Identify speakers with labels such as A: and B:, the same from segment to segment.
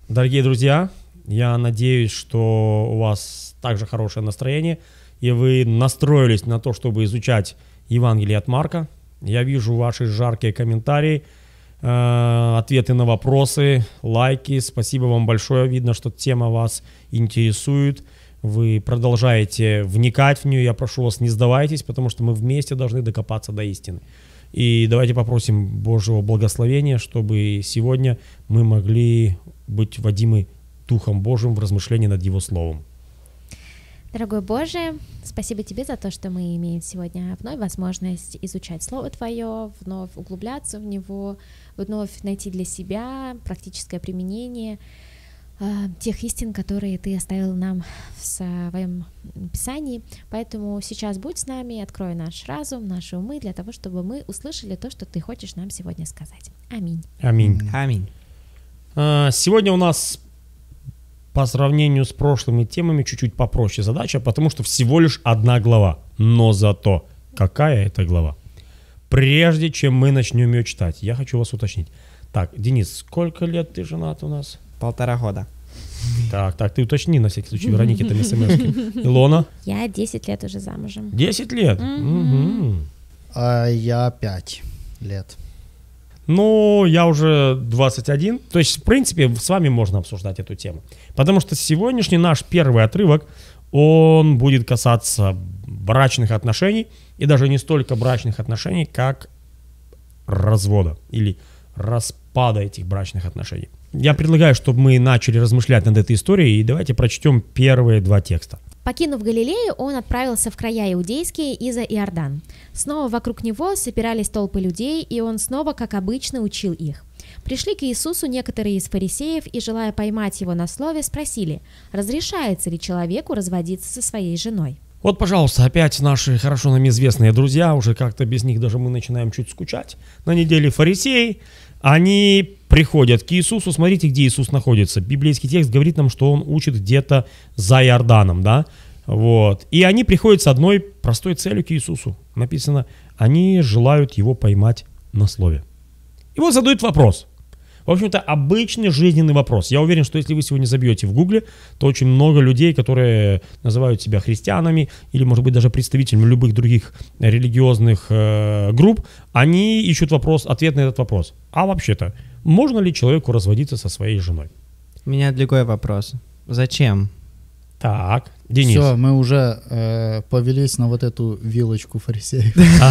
A: Дорогие друзья, я надеюсь, что у вас также хорошее настроение, и вы настроились на то, чтобы изучать Евангелие от Марка. Я вижу ваши жаркие комментарии, ответы на вопросы, лайки. Спасибо вам большое. Видно, что тема вас интересует. Вы продолжаете вникать в нее. Я прошу вас, не сдавайтесь, потому что мы вместе должны докопаться до истины. И давайте попросим Божьего благословения, чтобы сегодня мы могли быть водимы Духом Божьим в размышлении над Его Словом.
B: Дорогой Боже, спасибо Тебе за то, что мы имеем сегодня вновь возможность изучать Слово Твое, вновь углубляться в него, вновь найти для себя практическое применение тех истин, которые Ты оставил нам в Своем Писании. Поэтому сейчас будь с нами, открой наш разум, наши умы для того, чтобы мы услышали то, что Ты хочешь нам сегодня сказать. Аминь.
A: Аминь.
C: Аминь.
A: Сегодня у нас по сравнению с прошлыми темами чуть-чуть попроще задача, потому что всего лишь одна глава. Но зато какая это глава? Прежде чем мы начнем ее читать, я хочу вас уточнить. Так, Денис, сколько лет ты женат у нас?
C: 1,5 года.
A: Так, ты уточни на всякий случай, Веронике там смс-ки. Илона?
B: Я 10 лет уже замужем.
A: 10 лет? Угу.
D: А я 5 лет.
A: Ну, я уже 21. То есть, в принципе, с вами можно обсуждать эту тему. Потому что сегодняшний наш первый отрывок, он будет касаться брачных отношений. И даже не столько брачных отношений, как развода или распада этих брачных отношений. Я предлагаю, чтобы мы начали размышлять над этой историей. И давайте прочтем первые 2 текста.
B: Покинув Галилею, он отправился в края иудейские и за Иордан. Снова вокруг него собирались толпы людей, и он снова, как обычно, учил их. Пришли к Иисусу некоторые из фарисеев и, желая поймать его на слове, спросили, разрешается ли человеку разводиться со своей женой.
A: Вот, пожалуйста, опять наши хорошо нам известные друзья, уже как-то без них даже мы начинаем чуть скучать. На неделе фарисеи, они приходят к Иисусу, смотрите, где Иисус находится. Библейский текст говорит нам, что он учит где-то за Иорданом, да, вот. И они приходят с одной простой целью к Иисусу. Написано, они желают его поймать на слове. И вот задают вопрос. В общем-то, обычный жизненный вопрос. Я уверен, что если вы сегодня забьете в Гугле, то очень много людей, которые называют себя христианами или, может быть, даже представителями любых других религиозных групп, они ищут ответ на этот вопрос. А вообще-то, можно ли человеку разводиться со своей женой?
C: У меня другой вопрос. Зачем?
A: Так, Денис.
D: Все, мы уже повелись на вот эту вилочку фарисеев.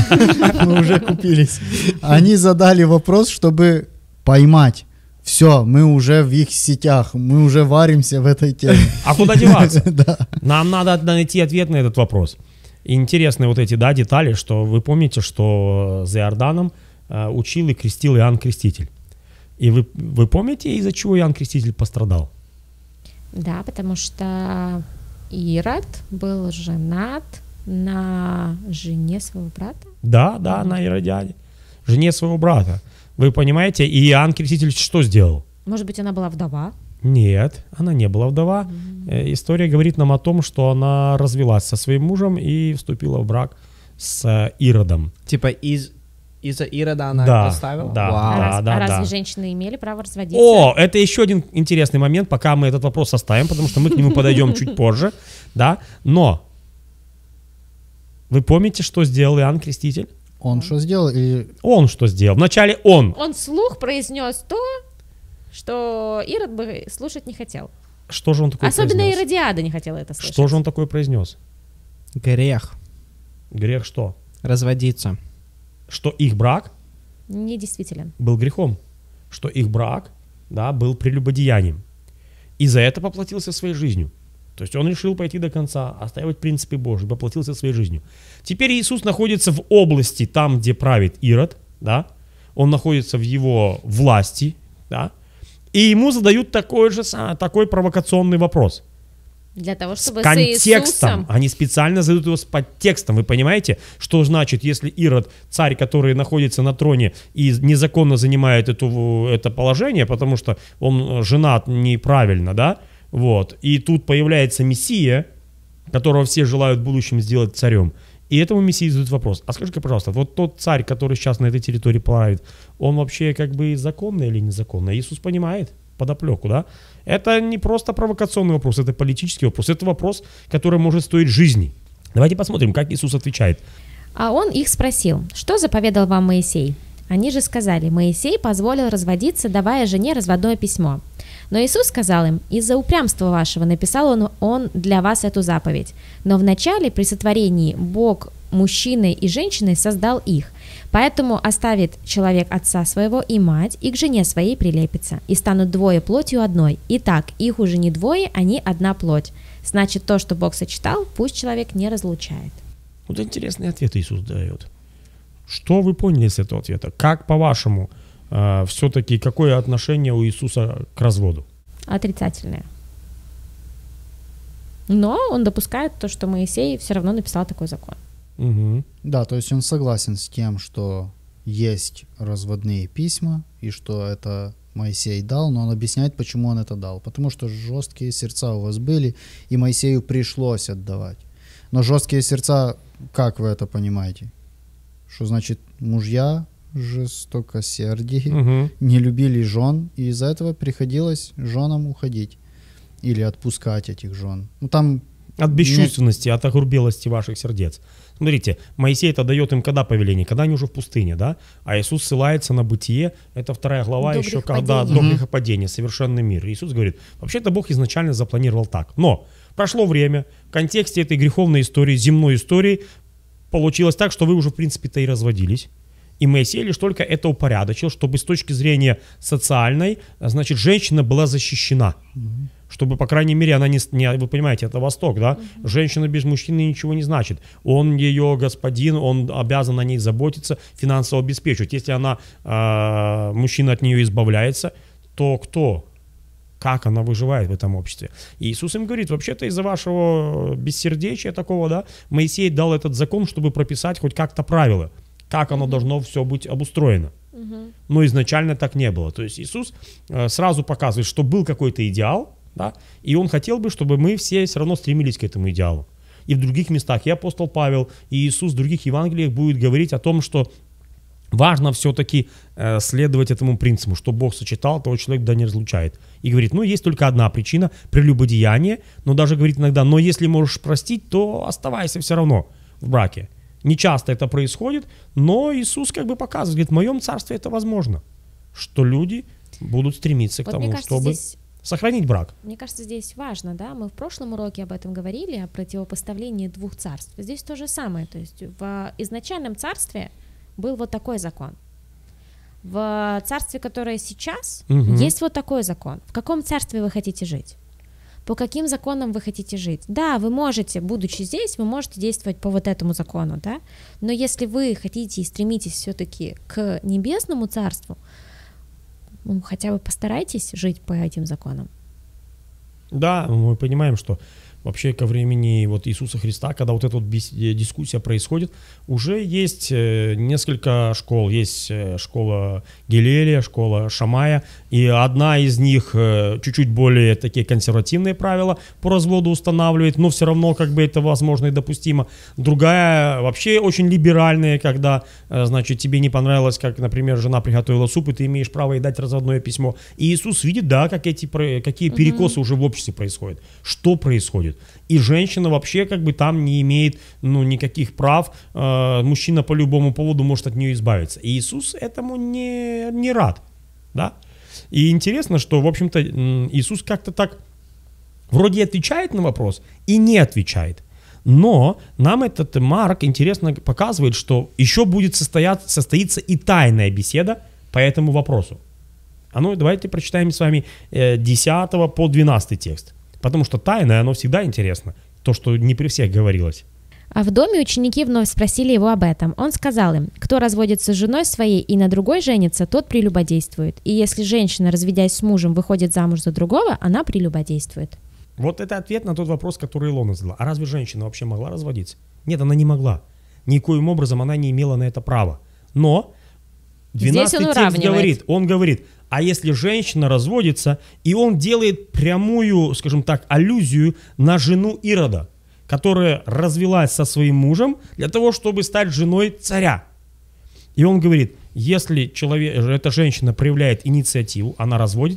D: Мы уже купились. Они задали вопрос, чтобы поймать. Все, мы уже в их сетях, мы уже варимся в этой теме.
A: А куда деваться?
D: Да.
A: Нам надо найти ответ на этот вопрос. Интересные вот эти, детали, что вы помните, что за Иорданом учил и крестил Иоанн Креститель. И вы помните, из-за чего Иоанн Креститель пострадал?
B: Да, потому что Ирод был женат на жене своего брата.
A: Да, на Иродиаде, жене своего брата. Вы понимаете, и Иоанн Креститель что сделал?
B: Может быть, она была вдова?
A: Нет, она не была вдова. История говорит нам о том, что она развелась со своим мужем и вступила в брак с Иродом.
C: Типа из-за Ирода она оставила?
A: Да,
C: Вау.
A: да.
B: Разве женщины имели право разводиться?
A: О, это еще один интересный момент, пока мы этот вопрос оставим, потому что мы к нему подойдем чуть позже, да. Но вы помните, что сделал Иоанн Креститель?
D: Он что сделал?
A: Он что сделал? Вначале он.
B: Он вслух произнес то, что Ирод бы слушать не хотел.
A: Что же он такое
B: Особенно
A: произнес?
B: Иродиада не хотела это слышать.
A: Что же он такое произнес?
C: Грех.
A: Грех что?
C: Разводиться.
A: Что их брак
B: Недействителен.
A: был грехом. Что их брак, да, был прелюбодеянием. И за это поплатился своей жизнью. То есть он решил пойти до конца, отстаивать принципы Божьи, поплатился своей жизнью. Теперь Иисус находится в области, там, где правит Ирод, да, он находится в его власти, да, и ему задают такой провокационный вопрос.
B: Для того, чтобы
A: с контекстом.
B: с Иисусом...
A: Они специально задают его с подтекстом. Вы понимаете, что значит, если Ирод, царь, который находится на троне и незаконно занимает это положение, потому что он женат неправильно, да, вот, и тут появляется Мессия, которого все желают в будущем сделать царем, и этому Мессии задают вопрос: а скажи-ка, пожалуйста, вот тот царь, который сейчас на этой территории правит, он вообще как бы законный или незаконный? Иисус понимает, подоплеку, да? Это не просто провокационный вопрос, это политический вопрос, это вопрос, который может стоить жизни. Давайте посмотрим, как Иисус отвечает.
B: А он их спросил: что заповедал вам Моисей? Они же сказали: Моисей позволил разводиться, давая жене разводное письмо. Но Иисус сказал им: из-за упрямства вашего написал он для вас эту заповедь. Но вначале при сотворении Бог мужчиной и женщиной создал их. Поэтому оставит человек отца своего и мать, и к жене своей прилепится, и станут двое плотью одной. Итак, их уже не двое, они одна плоть. Значит, то, что Бог сочетал, пусть человек не разлучает.
A: Вот интересный ответ Иисус дает. Что вы поняли с этого ответа? Как, по-вашему, все-таки какое отношение у Иисуса к разводу?
B: Отрицательное. Но он допускает то, что Моисей все равно написал такой закон.
A: Угу.
D: Да, то есть он согласен с тем, что есть разводные письма, и что это Моисей дал, но он объясняет, почему он это дал. Потому что жесткие сердца у вас были, и Моисею пришлось отдавать. Но жесткие сердца, как вы это понимаете? Что значит мужья жестокосердие, не любили жен, и из-за этого приходилось женам уходить или отпускать этих жен. Ну, там
A: от бесчувственности, от огрубелости ваших сердец. Смотрите, Моисей это дает им когда повеление? Когда они уже в пустыне, да? А Иисус ссылается на Бытие, это 2 глава
B: до
A: еще, когда до грехопадения, совершенный мир. Иисус говорит, вообще-то Бог изначально запланировал так. Но прошло время, в контексте этой греховной истории, земной истории, получилось так, что вы уже в принципе-то и разводились. И Моисей лишь только это упорядочил, чтобы с точки зрения социальной, значит, женщина была защищена. Чтобы, по крайней мере, она не вы понимаете, это Восток, да? Женщина без мужчины ничего не значит. Он ее господин, он обязан о ней заботиться, финансово обеспечивать. Если она, мужчина от нее избавляется, то кто? Как она выживает в этом обществе? И Иисус им говорит, вообще-то из-за вашего бессердечия такого, да, Моисей дал этот закон, чтобы прописать хоть как-то правила, как оно должно все быть обустроено. Но изначально так не было. То есть Иисус сразу показывает, что был какой-то идеал, да, и он хотел бы, чтобы мы все равно стремились к этому идеалу. И в других местах и апостол Павел, и Иисус в других Евангелиях будет говорить о том, что важно все-таки следовать этому принципу, что Бог сочетал, того человек да не разлучает. И говорит, ну есть только одна причина, прелюбодеяние, но даже говорит иногда, но если можешь простить, то оставайся все равно в браке. Не часто это происходит, но Иисус как бы показывает, говорит, в моем царстве это возможно, что люди будут стремиться к тому, чтобы сохранить брак.
B: Мне кажется, здесь важно, да, мы в прошлом уроке об этом говорили, о противопоставлении двух царств. Здесь то же самое, то есть в изначальном царстве был вот такой закон. В царстве, которое сейчас, есть вот такой закон. В каком царстве вы хотите жить? По каким законам вы хотите жить? Да, вы можете, будучи здесь, вы можете действовать по вот этому закону, да, но если вы хотите и стремитесь все-таки к небесному царству, ну, хотя бы постарайтесь жить по этим законам.
A: Да, мы понимаем, что вообще ко времени вот Иисуса Христа, когда вот эта вот дискуссия происходит, уже есть несколько школ. Есть школа Гилелия, школа Шамая, и одна из них чуть-чуть более такие консервативные правила по разводу устанавливает, но все равно как бы это возможно и допустимо. Другая вообще очень либеральная, когда, значит, тебе не понравилось, как, например, жена приготовила суп, и ты имеешь право ей дать разводное письмо. И Иисус видит, да, какие перекосы уже в обществе происходят. Что происходит? И женщина вообще как бы там не имеет никаких прав, мужчина по любому поводу может от нее избавиться. И Иисус этому не рад, да? И интересно, что, в общем-то, Иисус как-то так вроде отвечает на вопрос и не отвечает. Но нам этот Марк интересно показывает, что еще будет состоится и тайная беседа по этому вопросу. А ну, давайте прочитаем с вами 10 по 12 текст. Потому что тайное, оно всегда интересно. То, что не при всех говорилось.
B: А в доме ученики вновь спросили его об этом. Он сказал им, кто разводится с женой своей и на другой женится, тот прелюбодействует. И если женщина, разведясь с мужем, выходит замуж за другого, она прелюбодействует.
A: Вот это ответ на тот вопрос, который Илона задала. А разве женщина вообще могла разводиться? Нет, она не могла. Никоим образом она не имела на это права. Но 12 текст говорит, он говорит, а если женщина разводится, и он делает прямую, скажем так, аллюзию на жену Ирода, которая развелась со своим мужем для того, чтобы стать женой царя. И он говорит, если эта женщина проявляет инициативу, она разводится,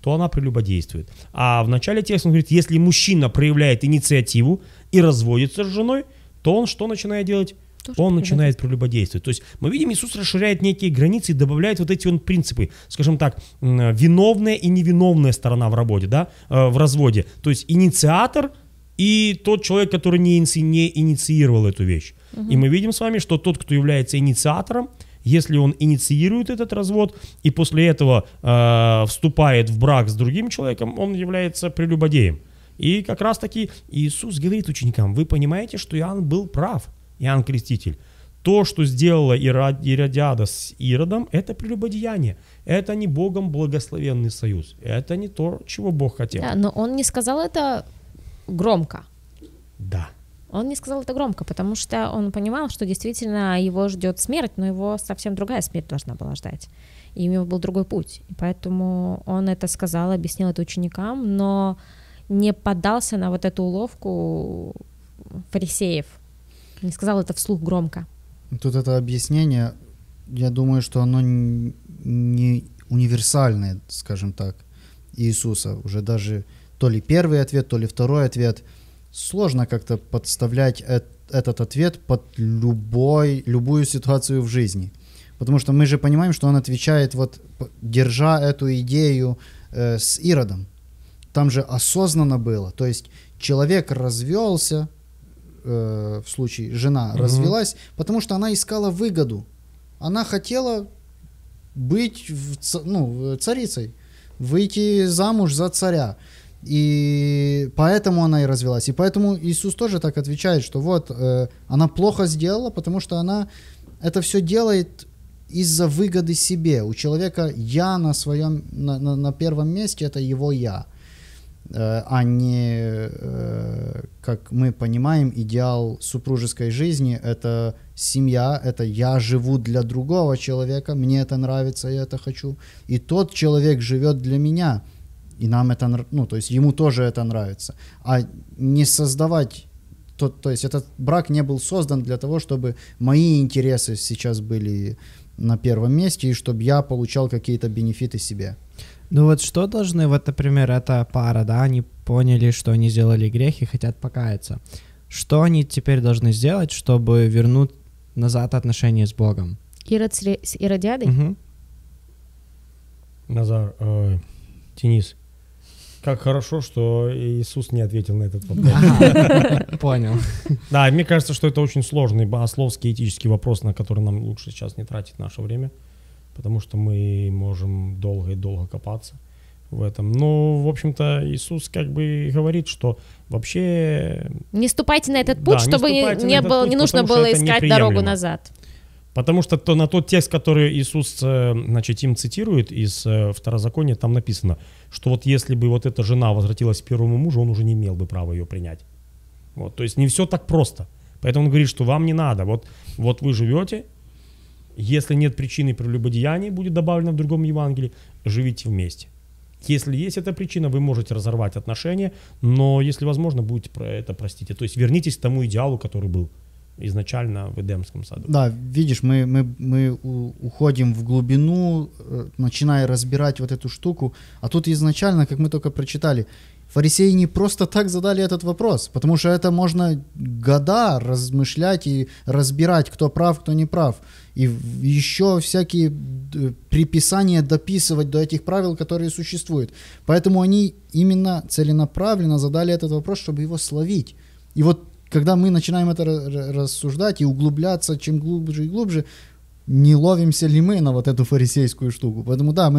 A: то она прелюбодействует. А в начале текста он говорит, если мужчина проявляет инициативу и разводится с женой, то он что начинает делать? Он начинает прелюбодействовать. То есть мы видим, Иисус расширяет некие границы и добавляет вот эти принципы, скажем так, виновная и невиновная сторона в разводе, да, в разводе. То есть инициатор и тот человек, который не инициировал эту вещь. И мы видим с вами, что тот, кто является инициатором, если он инициирует этот развод и после этого вступает в брак с другим человеком, он является прелюбодеем. И как раз таки Иисус говорит ученикам, вы понимаете, что Иоанн был прав, Иоанн Креститель. То, что сделала Иродиада с Иродом, это прелюбодеяние. Это не Богом благословенный союз. Это не то, чего Бог хотел.
B: Да, но он не сказал это громко.
A: Да.
B: Он не сказал это громко, потому что он понимал, что действительно его ждет смерть, но его совсем другая смерть должна была ждать. И у него был другой путь. И поэтому он это сказал, объяснил это ученикам, но не поддался на вот эту уловку фарисеев. Не сказал это вслух громко.
D: Тут это объяснение, я думаю, что оно не универсальное, скажем так, Иисуса. Уже даже то ли первый ответ, то ли второй ответ. Сложно как-то подставлять этот ответ под любую ситуацию в жизни. Потому что мы же понимаем, что он отвечает, вот, держа эту идею с Иродом. Там же осознанно было. То есть человек развелся, в случае жена развелась, потому что она искала выгоду. Она хотела быть царицей, выйти замуж за царя. И поэтому она и развелась. И поэтому Иисус тоже так отвечает, что вот она плохо сделала, потому что она это все делает из-за выгоды себе. У человека я на первом месте, это его я, а не, как мы понимаем, идеал супружеской жизни — это семья, это я живу для другого человека, мне это нравится, я это хочу, и тот человек живет для меня. И нам это, то есть ему тоже это нравится. А не создавать, то есть этот брак не был создан для того, чтобы мои интересы сейчас были на первом месте, и чтобы я получал какие-то бенефиты себе.
C: Ну вот что должны, вот, например, эта пара, да, они поняли, что они сделали грех и хотят покаяться. Что они теперь должны сделать, чтобы вернуть назад отношения с Богом?
B: Ирод с Иродиадой?
C: Угу.
A: Назар, Денис, как хорошо, что Иисус не ответил на этот вопрос.
C: Понял.
A: Да, мне кажется, что это очень сложный богословский, этический вопрос, на который нам лучше сейчас не тратить наше время, потому что мы можем долго и долго копаться в этом. Но, в общем-то, Иисус как бы говорит, что вообще...
B: Не ступайте на этот путь, чтобы не нужно было искать дорогу назад.
A: Потому что на тот текст, который Иисус, значит, им цитирует из Второзакония, там написано, что вот если бы вот эта жена возвратилась к первому мужу, он уже не имел бы права ее принять. Вот, то есть не все так просто. Поэтому он говорит, что вам не надо. Вот вы живете, если нет причины прелюбодеяния, будет добавлено в другом Евангелии, живите вместе. Если есть эта причина, вы можете разорвать отношения, но если возможно, будете это простите. То есть вернитесь к тому идеалу, который был изначально в Эдемском саду.
D: Да, видишь, мы уходим в глубину, начиная разбирать вот эту штуку, а тут изначально, как мы только прочитали, фарисеи не просто так задали этот вопрос, потому что это можно года размышлять и разбирать, кто прав, кто не прав, и еще всякие приписания дописывать до этих правил, которые существуют. Поэтому они именно целенаправленно задали этот вопрос, чтобы его словить. И вот когда мы начинаем это рассуждать и углубляться, чем глубже и глубже, не ловимся ли мы на вот эту фарисейскую штуку. Поэтому да,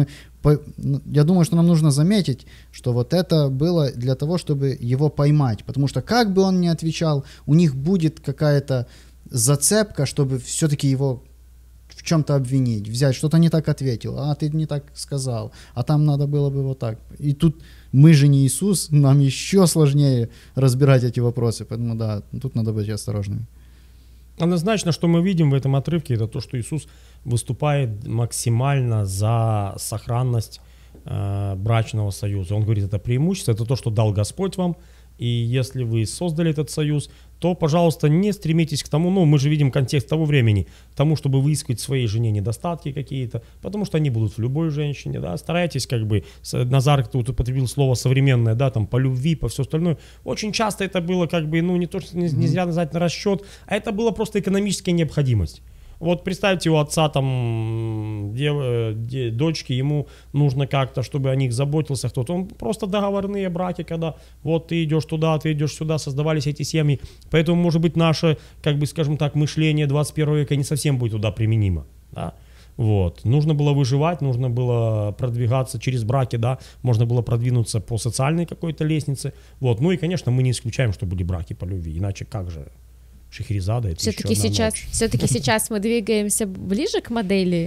D: я думаю, что нам нужно заметить, что вот это было для того, чтобы его поймать. Потому что как бы он ни отвечал, у них будет какая-то зацепка, чтобы все-таки его в чем-то обвинить, взять, что-то не так ответил, а ты не так сказал, а там надо было бы вот так. И тут мы же не Иисус, нам еще сложнее разбирать эти вопросы, поэтому да, тут надо быть осторожными.
A: Однозначно, что мы видим в этом отрывке, это то, что Иисус выступает максимально за сохранность брачного союза. Он говорит, это преимущество, это то, что дал Господь вам, И если вы создали этот союз, то, пожалуйста, не стремитесь к тому, ну, мы же видим контекст того времени, к тому, чтобы выискивать в своей жене недостатки какие-то, потому что они будут в любой женщине, да, старайтесь как бы, Назар тут употребил слово современное, да, там, по любви, по все остальное, очень часто это было как бы, ну, не то, что нельзя назвать на расчет, а это была просто экономическая необходимость. Вот представьте, у отца там дочки, ему нужно как-то, чтобы о них заботился кто-то. Он просто договорные браки, когда вот ты идешь туда, ты идешь сюда, создавались эти семьи. Поэтому, может быть, наше, как бы, скажем так, мышление 21 века не совсем будет туда применимо. Да? Вот. Нужно было выживать, нужно было продвигаться через браки, да, можно было продвинуться по социальной какой-то лестнице. Вот. Ну и, конечно, мы не исключаем, что были браки по любви, иначе как же? Шахерезада, это
B: все-таки сейчас мы двигаемся ближе к модели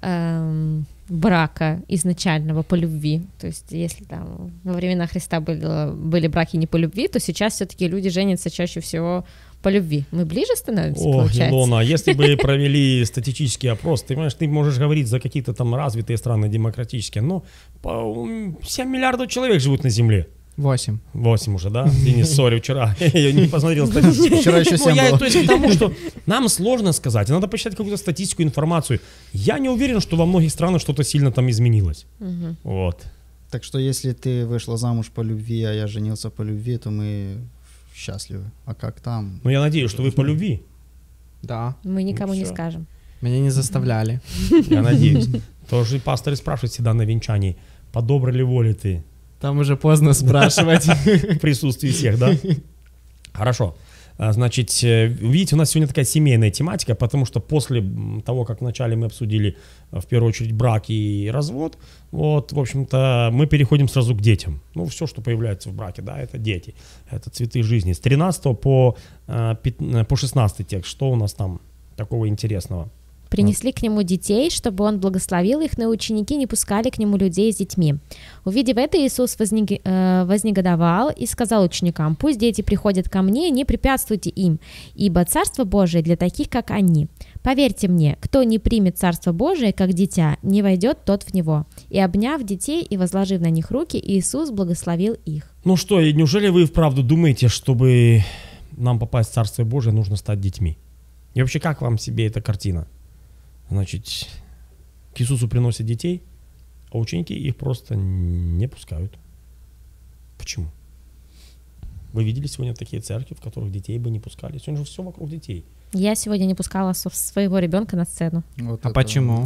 B: брака изначального по любви. То есть если там во времена Христа были браки не по любви, то сейчас все-таки люди женятся чаще всего по любви. Мы ближе становимся, получается?
A: Илона, если бы провели статистический опрос, ты понимаешь, ты можешь говорить за какие-то там развитые страны демократические, но 7 миллиардов человек живут на Земле.
C: 8
A: уже, да? Денис, сори, вчера я не посмотрел статистику.
D: Вчера еще 7 было.
A: То есть к тому, что нам сложно сказать, надо посчитать какую-то статистику, информацию. Я не уверен, что во многих странах что-то сильно там изменилось. Вот.
D: Так что если ты вышла замуж по любви, а я женился по любви, то мы счастливы. А как там?
A: Ну, я надеюсь, что вы по любви.
C: Да.
B: Мы никому не
A: всё.
B: скажем.
C: Меня не заставляли.
A: Я надеюсь. Тоже пасторы спрашивают всегда на венчании, по доброй ли воле ты
C: Там уже поздно спрашивать.
A: в присутствии всех, да? Хорошо. Значит, видите, у нас сегодня такая семейная тематика, потому что после того, как вначале мы обсудили, в первую очередь, брак и развод, вот, в общем-то, мы переходим сразу к детям. Ну, все, что появляется в браке, да, это дети, это цветы жизни. С 13 по 16 текст, что у нас там такого интересного?
B: Принесли к нему детей, чтобы он благословил их, но ученики не пускали к нему людей с детьми. Увидев это, Иисус вознегодовал и сказал ученикам: «Пусть дети приходят ко мне, не препятствуйте им, ибо Царство Божие для таких, как они. Поверьте мне, кто не примет Царство Божие, как дитя, не войдет тот в него». И обняв детей и возложив на них руки, Иисус благословил их.
A: Ну что, и неужели вы вправду думаете, чтобы нам попасть в Царство Божие, нужно стать детьми? И вообще, как вам себе эта картина? Значит, к Иисусу приносят детей, а ученики их просто не пускают. Почему? Вы видели сегодня такие церкви, в которых детей бы не пускали? Сегодня же все вокруг детей.
B: Я сегодня не пускала своего ребенка на сцену.
D: Вот
C: А
D: это
C: почему?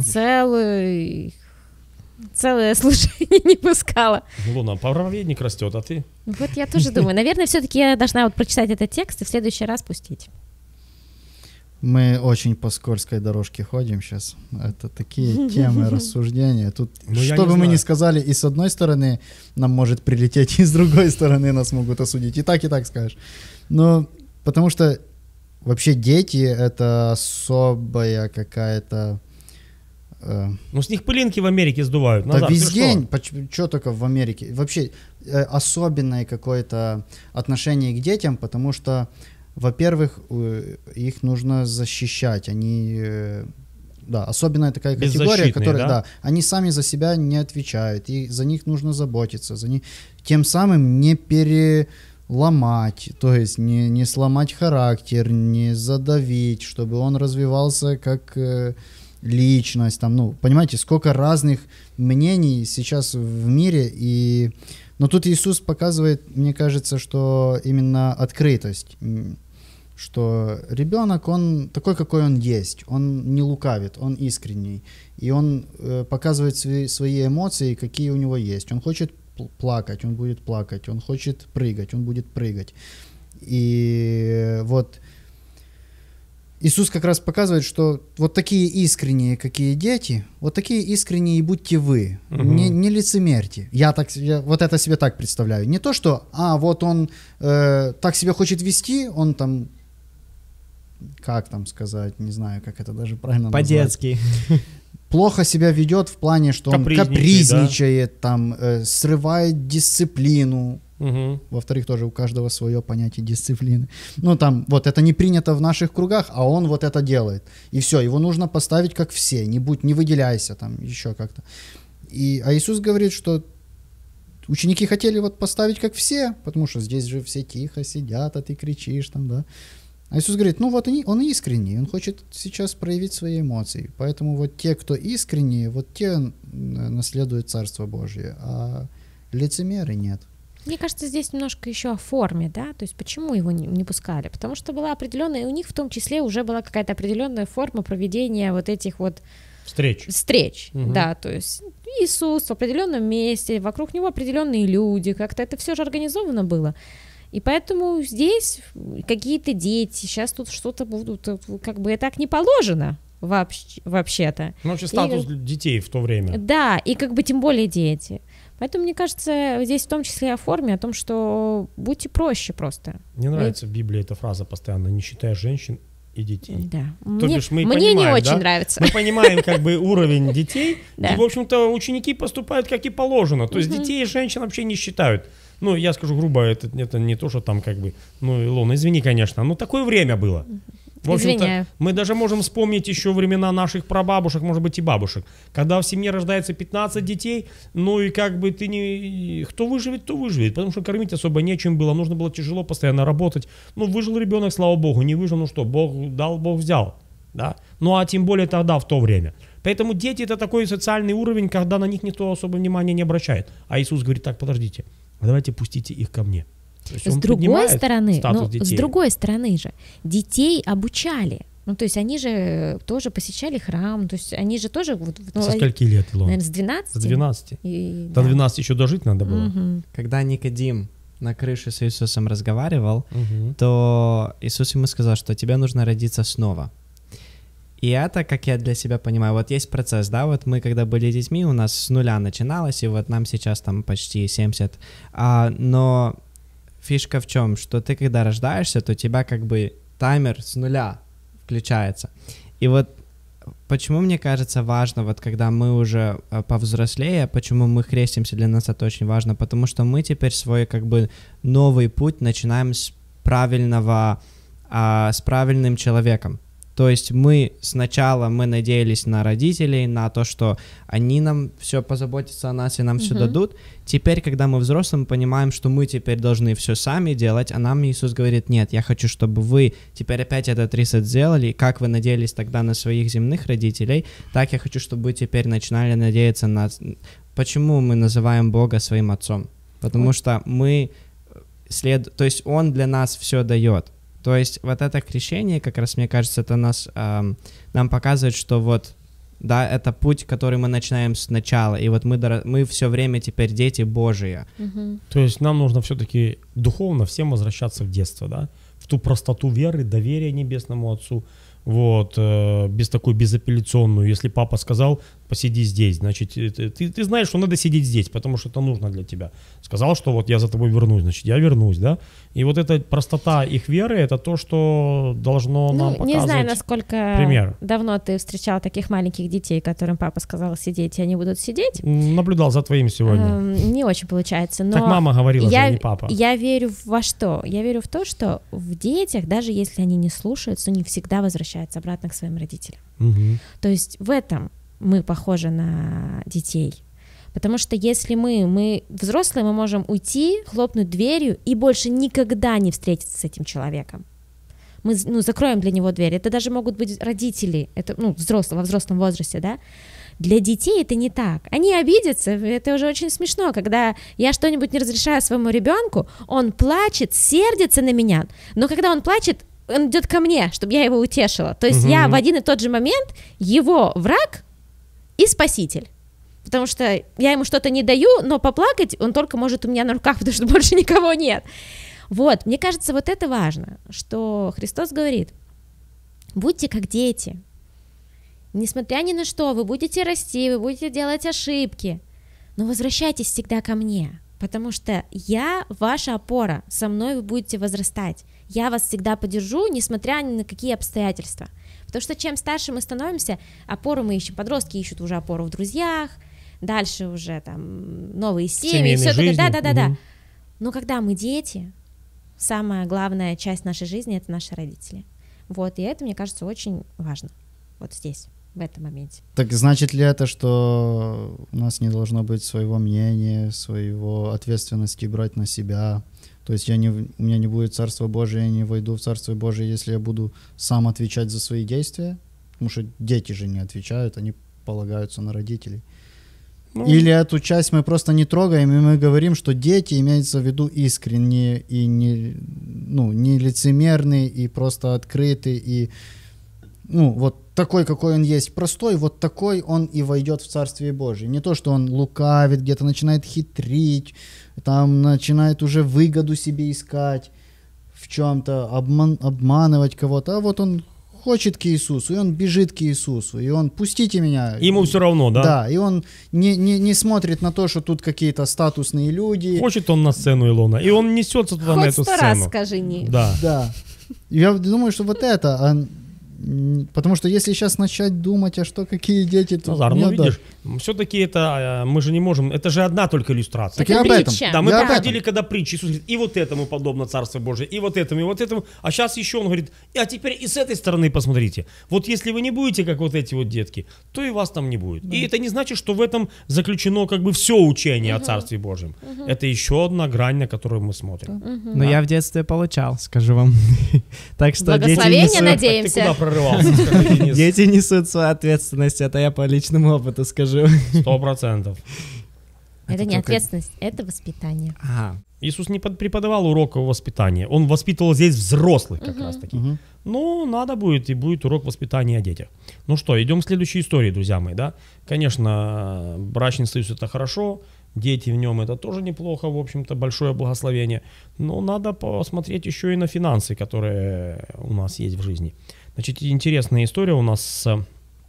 B: Целое служение не пускала.
A: Ну, Луна, проповедник растет, а ты?
B: Вот я тоже думаю, наверное, все-таки я должна вот прочитать этот текст и в следующий раз пустить.
D: Мы очень по скользкой дорожке ходим сейчас. Это такие темы рассуждения. Тут,
A: Ну, я
D: что
A: не
D: бы мы
A: знаю.
D: ни сказали, и с одной стороны нам может прилететь, и с другой стороны нас могут осудить. И так скажешь. Но потому что вообще дети — это особая какая-то...
A: Ну, с них пылинки в Америке сдувают.
D: Да
A: Назар, ты
D: везде,
A: что?
D: что только в Америке. Вообще особенное какое-то отношение к детям, потому что, во-первых, их нужно защищать. Они, да, особенная такая категория, которая,
A: да?
D: они сами за себя не отвечают, и за них нужно заботиться, за них, тем самым не переломать, то есть не сломать характер, не задавить, чтобы он развивался как личность, там, ну, понимаете, сколько разных мнений сейчас в мире, но тут Иисус показывает, мне кажется, что именно открытость, что ребенок, он такой, какой он есть, он не лукавит, он искренний, и он показывает свои эмоции, какие у него есть. Он хочет плакать, он будет плакать, он хочет прыгать, он будет прыгать. И вот Иисус как раз показывает, что вот такие искренние, какие дети, вот такие искренние и будьте вы, не лицемерьте. Я вот это себе так представляю. Не то, что, вот он так себя хочет вести, он там, как там сказать, не знаю, как это даже правильно назвать.
C: По-детски.
D: Плохо себя ведет в плане, что он капризничает, да? Там, срывает дисциплину.
A: Угу.
D: Во-вторых, тоже у каждого свое понятие дисциплины. Ну, там, вот это не принято в наших кругах, а он вот это делает. И все, его нужно поставить как все, не выделяйся там еще как-то. А Иисус говорит, что ученики хотели вот поставить как все, потому что здесь же все тихо сидят, а ты кричишь там, да. А Иисус говорит, ну вот он искренний, он хочет сейчас проявить свои эмоции. Поэтому вот те, кто искренние, вот те наследуют Царство Божье, а лицемеры нет.
B: Мне кажется, здесь немножко еще о форме, да, то есть почему его не пускали? Потому что была определенная, и у них в том числе уже была какая-то определенная форма проведения вот этих вот встреч, да, то есть Иисус в определенном месте, вокруг него определенные люди, как-то это все же организовано было. И поэтому здесь какие-то дети, сейчас тут что-то будут, как бы это так не положено вообще-то.
A: Ну, вообще статус детей в то время.
B: Да, и как бы тем более дети. Поэтому, мне кажется, здесь в том числе о форме, о том, что будьте проще просто.
A: Мне нравится в Библии эта фраза постоянно, не считая женщин и детей.
B: Да.
A: То бишь мы
B: мне
A: понимаем,
B: не очень
A: да?
B: нравится.
A: Мы понимаем как бы уровень детей,
B: Да.
A: и, в общем-то, ученики поступают как и положено. То есть детей и женщин вообще не считают. Ну, я скажу грубо, это не то, что там как бы, ну, Илона, извини, конечно, но такое время было. В общем-то,
B: Извиняю.
A: мы даже можем вспомнить еще времена наших прабабушек, может быть, и бабушек, когда в семье рождается 15 детей, ну и как бы ты не... Кто выживет, то выживет, потому что кормить особо нечем было, нужно было тяжело постоянно работать. Ну, выжил ребенок, слава богу, не выжил, ну что, Бог дал, Бог взял, да? Ну, а тем более тогда, в то время. Поэтому дети — это такой социальный уровень, когда на них никто особо внимания не обращает. А Иисус говорит, так, подождите, а давайте пустите их ко мне.
B: С другой стороны же, детей обучали. Ну, то есть они же тоже посещали храм, то есть они же тоже...
A: Со скольки лет, Илона?
B: Наверное, с 12.
A: С 12. До
B: Да.
A: 12 еще дожить надо было.
B: Мгм.
C: Когда Никодим на крыше с Иисусом разговаривал, то Иисус ему сказал, что тебе нужно родиться снова. И это, как я для себя понимаю, вот есть процесс, да, вот мы когда были детьми, у нас с нуля начиналось, и вот нам сейчас там почти 70, но фишка в чем, что ты когда рождаешься, то у тебя как бы таймер с нуля включается. И вот почему, мне кажется, важно, вот когда мы уже повзрослее, почему мы крестимся, для нас это очень важно, потому что мы теперь свой как бы новый путь начинаем с правильного, с правильным человеком. То есть сначала мы надеялись на родителей, на то, что они нам все позаботятся о нас и нам все дадут. Теперь, когда мы взрослые, мы понимаем, что мы теперь должны все сами делать, а нам Иисус говорит, нет, я хочу, чтобы вы теперь опять этот ресет сделали, как вы надеялись тогда на своих земных родителей, так я хочу, чтобы вы теперь начинали надеяться на... Почему мы называем Бога своим Отцом? Потому что то есть Он для нас все дает. То есть вот это крещение, как раз, мне кажется, это нам показывает, что вот, да, это путь, который мы начинаем сначала, и вот мы все время теперь дети Божии.
A: То есть нам нужно все-таки духовно всем возвращаться в детство, да, в ту простоту веры, доверия Небесному Отцу, вот, без такой безапелляционную, если папа сказал, посиди здесь, значит, ты знаешь, что надо сидеть здесь, потому что это нужно для тебя. Сказал, что вот я за тобой вернусь, значит, я вернусь, да, и вот эта простота их веры, это то, что должно нам показывать.
B: Не знаю, насколько
A: пример.
B: давно ты встречал таких маленьких детей, которым папа сказал сидеть, и они будут сидеть.
A: Наблюдал за твоим сегодня.
B: Не очень получается, но...
A: Так мама говорила же, а не папа.
B: Я верю во что? Я верю в то, что в детях, даже если они не слушаются, они всегда возвращаются обратно к своим родителям.
A: Угу.
B: То есть в этом мы похожи на детей. Потому что если мы взрослые, мы можем уйти, хлопнуть дверью и больше никогда не встретиться с этим человеком. Мы закроем для него дверь. Это даже могут быть родители, это, взрослые, во взрослом возрасте, да. Для детей это не так. Они обидятся, это уже очень смешно, когда я что-нибудь не разрешаю своему ребенку, он плачет, сердится на меня, но когда он плачет, он идет ко мне, чтобы я его утешила. То есть я в один и тот же момент его враг и спаситель. Потому что я ему что-то не даю, но поплакать он только может у меня на руках, потому что больше никого нет. Вот, мне кажется, вот это важно, что Христос говорит, будьте как дети. Несмотря ни на что, вы будете расти, вы будете делать ошибки, но возвращайтесь всегда ко мне, потому что я ваша опора, со мной вы будете возрастать. Я вас всегда поддержу, несмотря ни на какие обстоятельства. Потому что чем старше мы становимся, опору мы ищем. Подростки ищут уже опору в друзьях, дальше уже там новые семьи, все это, да. Но когда мы дети, самая главная часть нашей жизни — это наши родители. Вот, и это, мне кажется, очень важно вот здесь. в этом моменте.
D: Так значит ли это, что у нас не должно быть своего мнения, своего ответственности брать на себя? То есть у меня не будет Царства Божия, я не войду в Царство Божие, если я буду сам отвечать за свои действия? Потому что дети же не отвечают, они полагаются на родителей. Или эту часть мы просто не трогаем, и мы говорим, что дети имеются в виду искренние и не лицемерные, и просто открытые, и вот такой, какой он есть, простой, вот такой он и войдет в Царствие Божие. Не то, что он лукавит, где-то начинает хитрить, там начинает уже выгоду себе искать в чем-то, обманывать кого-то, а вот он хочет к Иисусу, и он бежит к Иисусу, и он «пустите меня».
A: Ему все равно, да?
D: Да, и он не смотрит на то, что тут какие-то статусные люди.
A: Хочет он на сцену Илона, и он несется туда на эту
B: Хоть 100
A: сцену.
B: раз скажи «не».
A: Да.
D: Я думаю, что вот это... Потому что если сейчас начать думать, а что, какие дети...
A: Назар, видишь, все-таки это, мы же не можем, это же одна только иллюстрация.
D: Так я об этом.
A: Да, мы
D: я
A: проходили, когда притчи, Иисус говорит, и вот этому подобно Царство Божие, и вот этому, а сейчас еще он говорит, а теперь и с этой стороны посмотрите. Вот если вы не будете, как вот эти вот детки, то и вас там не будет. Да. И это не значит, что в этом заключено как бы все учение о Царстве Божьем. Это еще одна грань, на которую мы смотрим.
C: Но я в детстве получал, скажу вам. Так что
B: благословение, надеемся.
A: Ты куда прорывался?
C: Дети несут свою ответственность, это я по личному опыту скажу.
A: 100%.
B: Это не ответственность, это воспитание.
C: Ага.
A: Иисус не преподавал уроков воспитания. Он воспитывал здесь взрослых как раз таки. Но надо будет, и будет урок воспитания о детях. Ну что, идем к следующей истории, друзья мои, да? Конечно, брачный союз это хорошо, дети в нем это тоже неплохо, в общем-то, большое благословение. Но надо посмотреть еще и на финансы, которые у нас есть в жизни. Значит, интересная история у нас с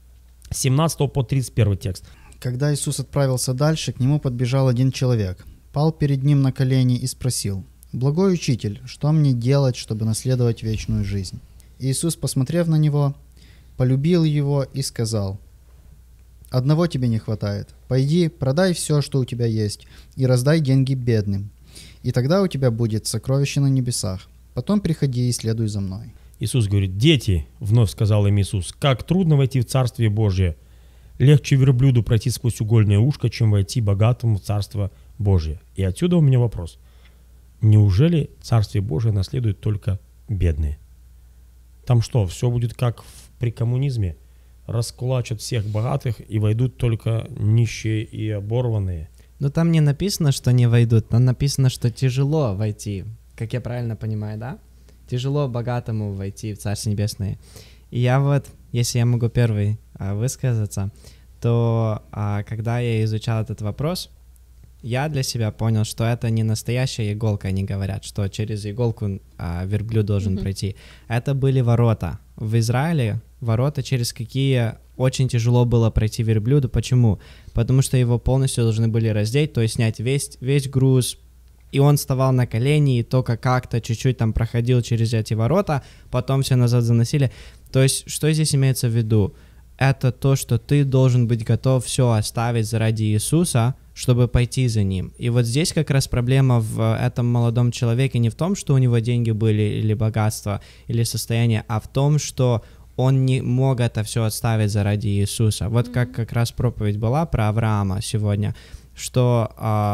A: 17 по 31 текст.
D: Когда Иисус отправился дальше, к нему подбежал один человек, пал перед ним на колени и спросил: «Благой учитель, что мне делать, чтобы наследовать вечную жизнь?» Иисус, посмотрев на него, полюбил его и сказал: «Одного тебе не хватает. Пойди, продай все, что у тебя есть, и раздай деньги бедным, и тогда у тебя будет сокровище на небесах. Потом приходи и следуй за мной».
A: Иисус говорит: «Дети, — вновь сказал им Иисус, — как трудно войти в Царствие Божие. Легче верблюду пройти сквозь угольное ушко, чем войти богатому в Царство Божие». И отсюда у меня вопрос. Неужели Царствие Божие наследуют только бедные? Там что, все будет как при коммунизме? Раскулачат всех богатых и войдут только нищие и оборванные?
C: Но там не написано, что не войдут, там написано, что тяжело войти. Как я правильно понимаю, да? Тяжело богатому войти в Царство Небесное. И я вот, если я могу первый высказаться, то когда я изучал этот вопрос, я для себя понял, что это не настоящая иголка, они говорят, что через иголку верблюд должен пройти. Это были ворота. В Израиле ворота, через какие очень тяжело было пройти верблюду. Почему? Потому что его полностью должны были раздеть, то есть снять весь груз, и он вставал на колени, и только как-то чуть-чуть там проходил через эти ворота, потом все назад заносили. То есть, что здесь имеется в виду? Это то, что ты должен быть готов все оставить заради Иисуса, чтобы пойти за Ним. И вот здесь как раз проблема в этом молодом человеке не в том, что у него деньги были, или богатство, или состояние, а в том, что он не мог это все оставить заради Иисуса. Вот как раз проповедь была про Авраама сегодня, что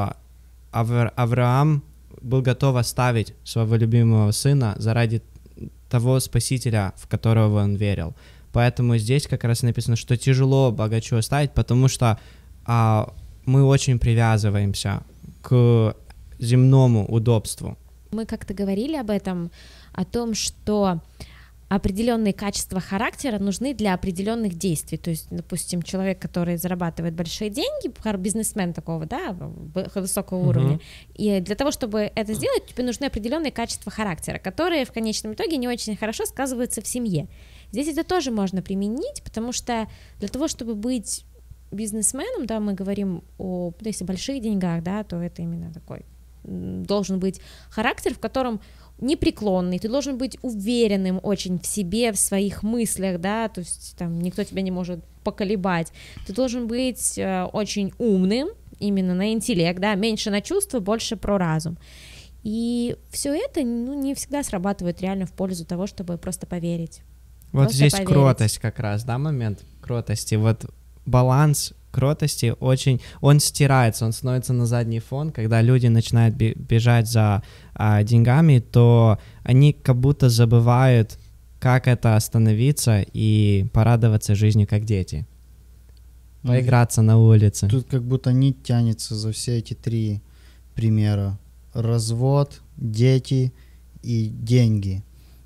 C: Авраам был готов оставить своего любимого сына заради того Спасителя, в которого он верил. Поэтому здесь как раз написано, что тяжело богачу оставить, потому что мы очень привязываемся к земному удобству.
B: Мы как-то говорили об этом, о том, что определенные качества характера нужны для определенных действий. То есть, допустим, человек, который зарабатывает большие деньги, бизнесмен такого, да, высокого уровня, и для того, чтобы это сделать, тебе нужны определенные качества характера, которые в конечном итоге не очень хорошо сказываются в семье. Здесь это тоже можно применить, потому что для того, чтобы быть бизнесменом, да, мы говорим о, если больших деньгах, да, то это именно такой должен быть характер, в котором непреклонный, ты должен быть уверенным очень в себе, в своих мыслях, да, то есть там никто тебя не может поколебать, ты должен быть очень умным, именно на интеллект, да, меньше на чувства, больше про разум. И все это, не всегда срабатывает реально в пользу того, чтобы просто поверить.
C: Вот
B: Просто
C: здесь
B: поверить.
C: кротость как раз, да, момент кротости. Вот баланс кротости очень... Он стирается, он становится на задний фон. Когда люди начинают бежать за деньгами, то они как будто забывают, как это остановиться и порадоваться жизнью, как дети. Поиграться на улице.
D: Тут как будто нить тянется за все эти 3 примера. Развод, дети и деньги.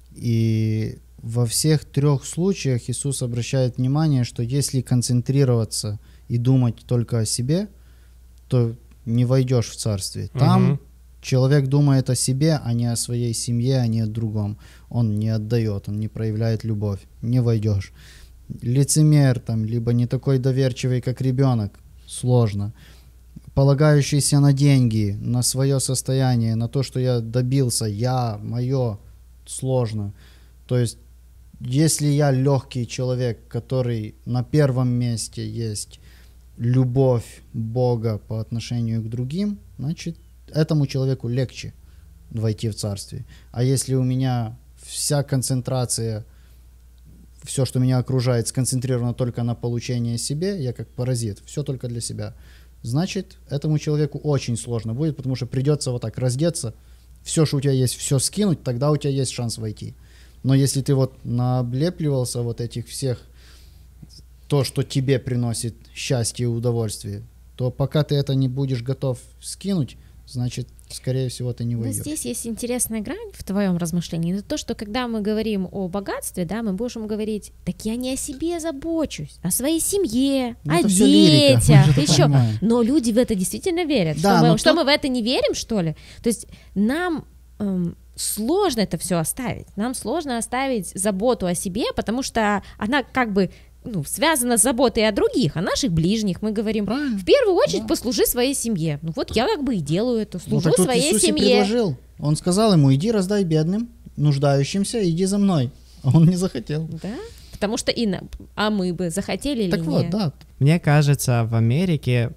D: И во всех 3 случаях Иисус обращает внимание, что если концентрироваться и думать только о себе, то не войдешь в царствие. Там человек думает о себе, а не о своей семье, а не о другом. Он не отдает, он не проявляет любовь. Не войдешь. Лицемер там, либо не такой доверчивый, как ребенок, сложно. Полагающийся на деньги, на свое состояние, на то, что я добился, мое, сложно. То есть, если я легкий человек, который на первом месте есть любовь Бога по отношению к другим, значит, этому человеку легче войти в царствие. А если у меня вся концентрация, все, что меня окружает, сконцентрировано только на получении себе, я как паразит, все только для себя, значит, этому человеку очень сложно будет, потому что придется вот так раздеться, все, что у тебя есть, все скинуть, тогда у тебя есть шанс войти. Но если ты вот наоблепливался вот этих всех, то, что тебе приносит счастье и удовольствие, то пока ты это не будешь готов скинуть, значит, скорее всего, ты не войдешь.
B: Но здесь есть интересная грань в твоем размышлении. Это то, что когда мы говорим о богатстве, да, мы можем говорить, так я не о себе забочусь, о своей семье,
D: Ну,
B: о
D: это всё лирика, мы
B: детях,
D: же это
B: еще.
D: понимаем.
B: Но люди в это действительно верят.
D: Да,
B: что
D: но
B: что
D: тут-
B: мы в это не верим, что ли? То есть нам сложно это все оставить. Нам сложно оставить заботу о себе, потому что она как бы связана с заботой о других, о наших ближних. Мы говорим,
D: Правильно.
B: в первую очередь
D: Да.
B: послужи своей семье. Ну вот я как бы и делаю это,
D: Ну,
B: служу
D: так тут
B: своей
D: Иисус и
B: семье.
D: предложил. Он сказал ему, иди раздай бедным, нуждающимся, иди за мной. А он не захотел.
B: Да, потому что а мы бы захотели или
D: Так
B: нет?
D: вот, да.
C: Мне кажется, в Америке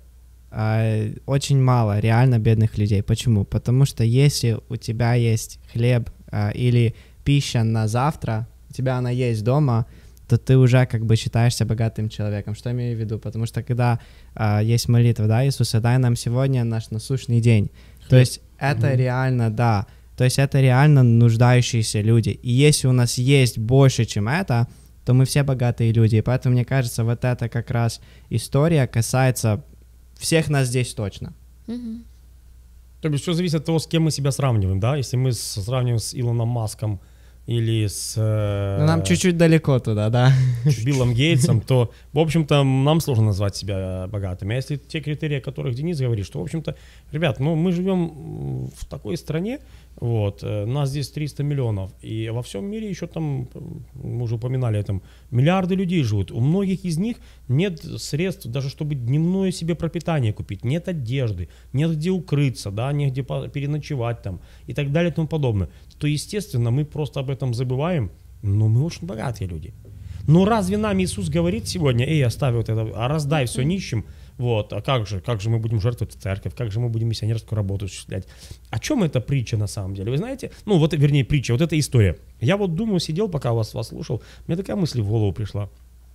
C: очень мало реально бедных людей. Почему? Потому что если у тебя есть хлеб или пища на завтра, у тебя она есть дома, то ты уже как бы считаешься богатым человеком. Что я имею в виду? Потому что когда есть молитва, да, Иисуса, дай нам сегодня наш насущный день. То есть это реально, да, то есть это реально нуждающиеся люди. И если у нас есть больше, чем это, то мы все богатые люди. И поэтому, мне кажется, вот эта как раз история касается всех нас здесь точно.
B: Мгм.
A: То есть все зависит от того, с кем мы себя сравниваем, да? Если мы сравниваем с Илоном Маском или с
C: Ну, нам чуть-чуть далеко туда, да.
A: Биллом Гейтсом, то, в общем-то, нам сложно назвать себя богатыми. А если те критерии, о которых Денис говорит, что, в общем-то, ребят, мы живем в такой стране, вот, нас здесь 300 миллионов, и во всем мире еще там, мы уже упоминали, там, миллиарды людей живут. У многих из них нет средств даже, чтобы дневное себе пропитание купить, нет одежды, нет где укрыться, да, негде переночевать там и так далее и тому подобное. То, естественно, мы просто об этом забываем, но мы очень богатые люди. Но разве нам Иисус говорит сегодня, оставь вот это, раздай все нищим, вот, а как же мы будем жертвовать в церковь, как же мы будем миссионерскую работу осуществлять? О чем эта притча на самом деле? Вы знаете, притча, вот эта история. Я вот думаю, сидел, пока вас слушал, мне такая мысль в голову пришла.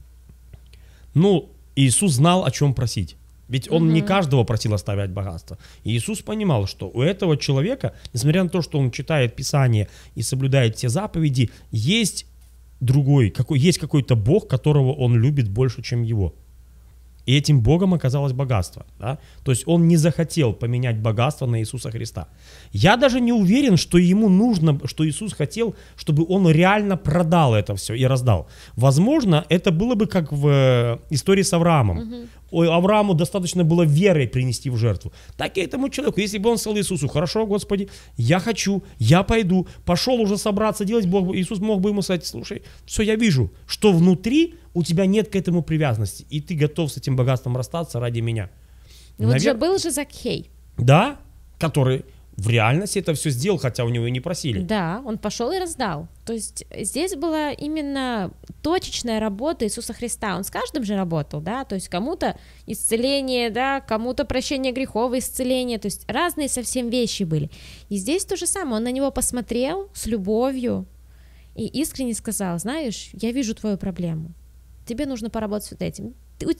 A: Иисус знал, о чем просить. Ведь он не каждого просил оставлять богатство. И Иисус понимал, что у этого человека, несмотря на то, что он читает Писание и соблюдает все заповеди, есть есть какой-то Бог, которого он любит больше, чем его. И этим Богом оказалось богатство. Да? То есть он не захотел поменять богатство на Иисуса Христа. Я даже не уверен, что ему нужно, что Иисус хотел, чтобы он реально продал это все и раздал. Возможно, это было бы как в истории с Авраамом. Аврааму достаточно было верой принести в жертву. Так и этому человеку, если бы он сказал Иисусу, хорошо, Господи, я хочу, я пойду, пошел уже собраться делать, Иисус мог бы ему сказать, слушай, все, я вижу, что внутри у тебя нет к этому привязанности, и ты готов с этим богатством расстаться ради меня.
B: Вот же был же Закхей.
A: Да, который в реальности это все сделал, хотя у него и не просили.
B: Да, он пошел и раздал. То есть здесь была именно точечная работа Иисуса Христа. Он с каждым же работал, да, то есть кому-то исцеление, да, кому-то прощение грехов, исцеление, то есть разные совсем вещи были. И здесь то же самое, он на него посмотрел с любовью и искренне сказал: знаешь, я вижу твою проблему, тебе нужно поработать с вот этим.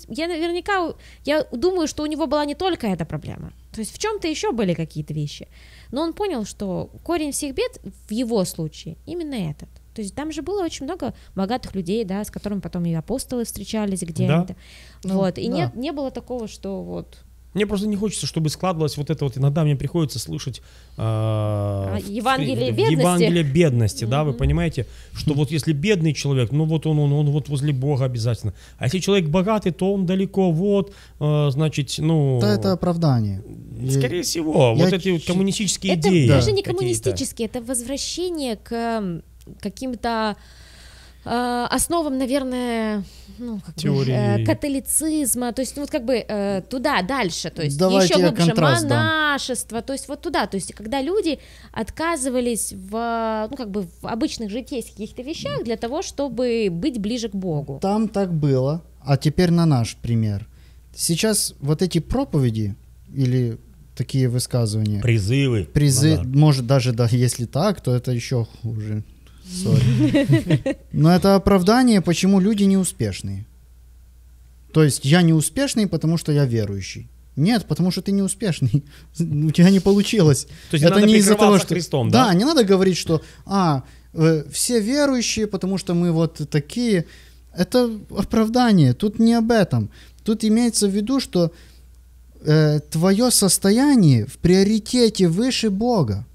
B: Я думаю, что у него была не только эта проблема, то есть в чем-то еще были какие-то вещи, но он понял, что корень всех бед в его случае именно этот. То есть там же было очень много богатых людей, да, с которыми потом и апостолы встречались где-то, вот, и не было такого, что вот...
A: Мне просто не хочется, чтобы складывалось вот это вот. Иногда мне приходится слышать
B: Евангелие бедности.
A: Евангелие бедности, да, вы понимаете, что вот если бедный человек, ну вот он вот возле Бога обязательно. А если человек богатый, то он далеко, вот, значит, ну...
D: Да, это оправдание.
A: Скорее всего, вот эти вот коммунистические идеи.
B: Это даже не коммунистические, это возвращение к каким-то основам, наверное, ну, католицизма, то есть, ну, вот как бы туда, дальше, то есть еще глубже монашество, то есть вот туда, то есть когда люди отказывались в, ну, как бы в обычных житейских каких-то вещах для того, чтобы быть ближе к Богу.
D: Там так было, а теперь на наш пример. Сейчас вот эти проповеди или такие высказывания,
A: призывы,
D: может даже, да, если так, то это еще хуже. Но это оправдание, почему люди неуспешные. То есть я неуспешный, потому что я верующий. Нет, потому что ты неуспешный. У тебя не получилось.
A: То есть это не из-за того, что Христом, да?
D: Да, не надо говорить, что все верующие, потому что мы вот такие. Это оправдание. Тут не об этом. Тут имеется в виду, что твое состояние в приоритете выше Бога.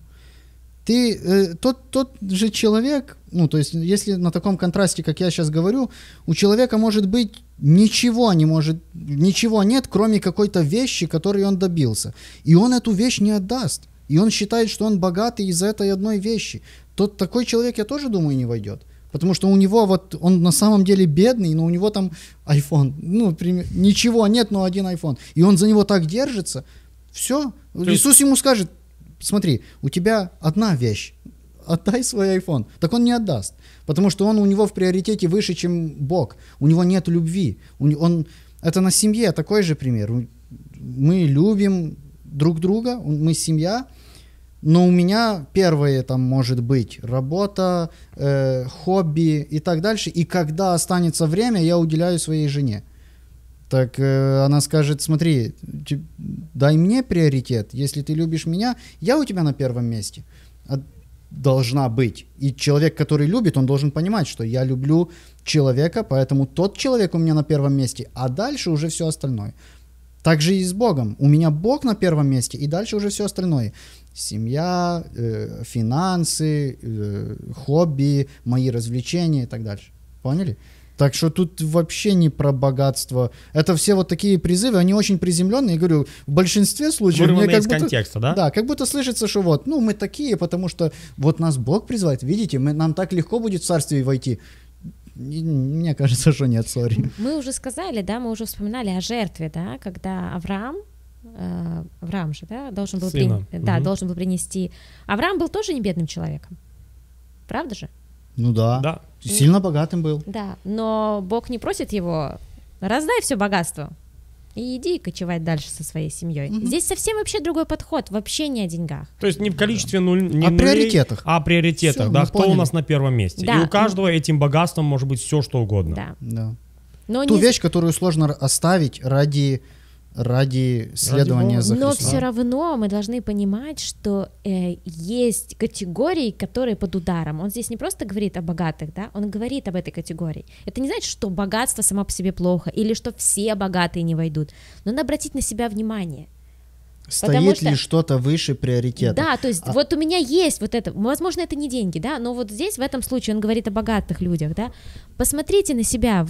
D: Ты, тот же человек, ну, то есть, если на таком контрасте, как я сейчас говорю, у человека может быть ничего нет, кроме какой-то вещи, которой он добился. И он эту вещь не отдаст. И он считает, что он богатый из-за этой одной вещи. Такой человек, я тоже думаю, не войдет. Потому что у него вот, он на самом деле бедный, но у него там iPhone. Ну, ничего нет, но один iPhone. И он за него так держится. Все. Иисус ему скажет: смотри, у тебя одна вещь, отдай свой iPhone. Так он не отдаст, потому что у него в приоритете выше, чем Бог. У него нет любви. Это на семье такой же пример. Мы любим друг друга, мы семья, но у меня первое там может быть работа, хобби и так дальше. И когда останется время, я уделяю своей жене. Так она скажет: смотри, дай мне приоритет, если ты любишь меня, я у тебя на первом месте. Должна быть. И человек, который любит, он должен понимать, что я люблю человека, поэтому тот человек у меня на первом месте, а дальше уже все остальное. Так же и с Богом. У меня Бог на первом месте, и дальше уже все остальное. Семья, финансы, хобби, мои развлечения и так дальше. Поняли? Так что тут вообще не про богатство. Это все вот такие призывы, они очень приземленные. Я говорю, в большинстве случаев...
A: Вырванные из контекста, да?
D: Да, как будто слышится, что вот, мы такие, потому что вот нас Бог призывает. Видите, нам так легко будет в царствие войти. Мне кажется, что нет, сори.
B: Мы уже сказали, да, мы уже вспоминали о жертве, да, когда Авраам же, да, должен был принести... Авраам был тоже не бедным человеком. Правда же?
D: Ну да. Сильно богатым был.
B: Да, но Бог не просит его: раздай все богатство и иди кочевать дальше со своей семьей. Здесь совсем вообще другой подход, вообще не о деньгах.
A: То есть не в количестве
D: приоритетах.
A: А о приоритетах, все, да, кто у нас на первом месте. Да. И у каждого этим богатством может быть все, что угодно.
D: Да. Но ту вещь, которую сложно оставить ради следования за Христом.
B: Но все равно мы должны понимать, что есть категории, которые под ударом. Он здесь не просто говорит о богатых, да, он говорит об этой категории. Это не значит, что богатство само по себе плохо, или что все богатые не войдут. Но надо обратить на себя внимание.
D: Стоит ли что-то выше приоритета?
B: Да, то есть вот у меня есть вот это, возможно, это не деньги, да, но вот здесь, в этом случае, он говорит о богатых людях, да. Посмотрите на себя,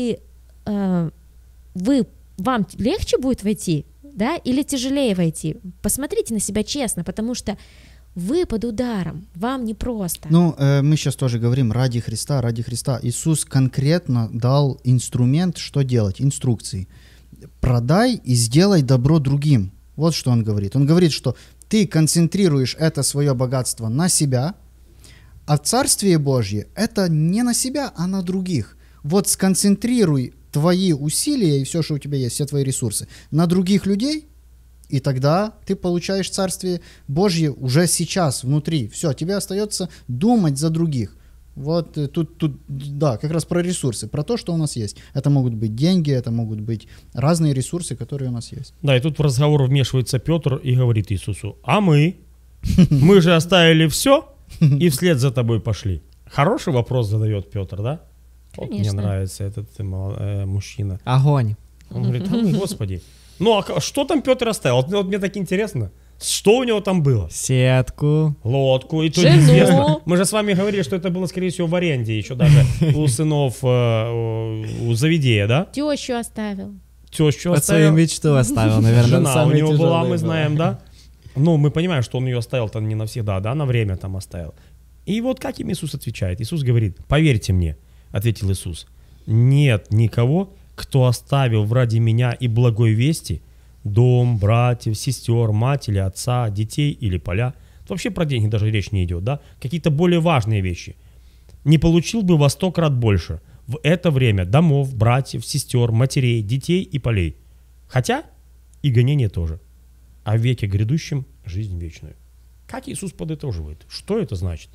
B: вам легче будет войти, да, или тяжелее войти? Посмотрите на себя честно, потому что вы под ударом, вам непросто.
D: Мы сейчас тоже говорим ради Христа. Иисус конкретно дал инструмент, что делать, инструкции. Продай и сделай добро другим. Вот что он говорит. Он говорит, что ты концентрируешь это свое богатство на себя, а Царствие Божье это не на себя, а на других. Вот сконцентрируй твои усилия и все, что у тебя есть, все твои ресурсы на других людей, и тогда ты получаешь Царствие Божье уже сейчас, внутри. Все, тебе остается думать за других. Вот тут, да, как раз про ресурсы, про то, что у нас есть. Это могут быть деньги, это могут быть разные ресурсы, которые у нас есть.
A: Да, и тут в разговор вмешивается Петр и говорит Иисусу: а мы же оставили все и вслед за тобой пошли. Хороший вопрос задает Петр, да? Вот мне
B: Конечно.
A: нравится этот мужчина.
C: Огонь.
A: Он говорит: а мы, Господи. Ну, а что там Петр оставил? Вот мне так интересно. Что у него там было?
C: Сетку.
A: Лодку, и то
B: Жену.
A: неизвестно. Мы же с вами говорили, что это было, скорее всего, в аренде еще даже у сынов у Завидея, да?
B: Тещу оставил.
A: Тещу
C: Под свою
A: оставил.
C: мечту оставил, наверное.
A: Жена у
C: самое
A: него была,
C: тяжелое
A: мы
C: было.
A: знаем, да? Ну, мы понимаем, что он ее оставил-то не навсегда, да, на время там оставил. И вот как им Иисус отвечает? Иисус говорит: поверьте мне, ответил Иисус, нет никого, кто оставил ради меня и благой вести дом, братьев, сестер, мать или отца, детей или поля. Вообще про деньги даже речь не идет, да? Какие-то более важные вещи. Не получил бы во 100 крат больше в это время домов, братьев, сестер, матерей, детей и полей. Хотя и гонения тоже. А в веке грядущем жизнь вечную. Как Иисус подытоживает? Что это значит?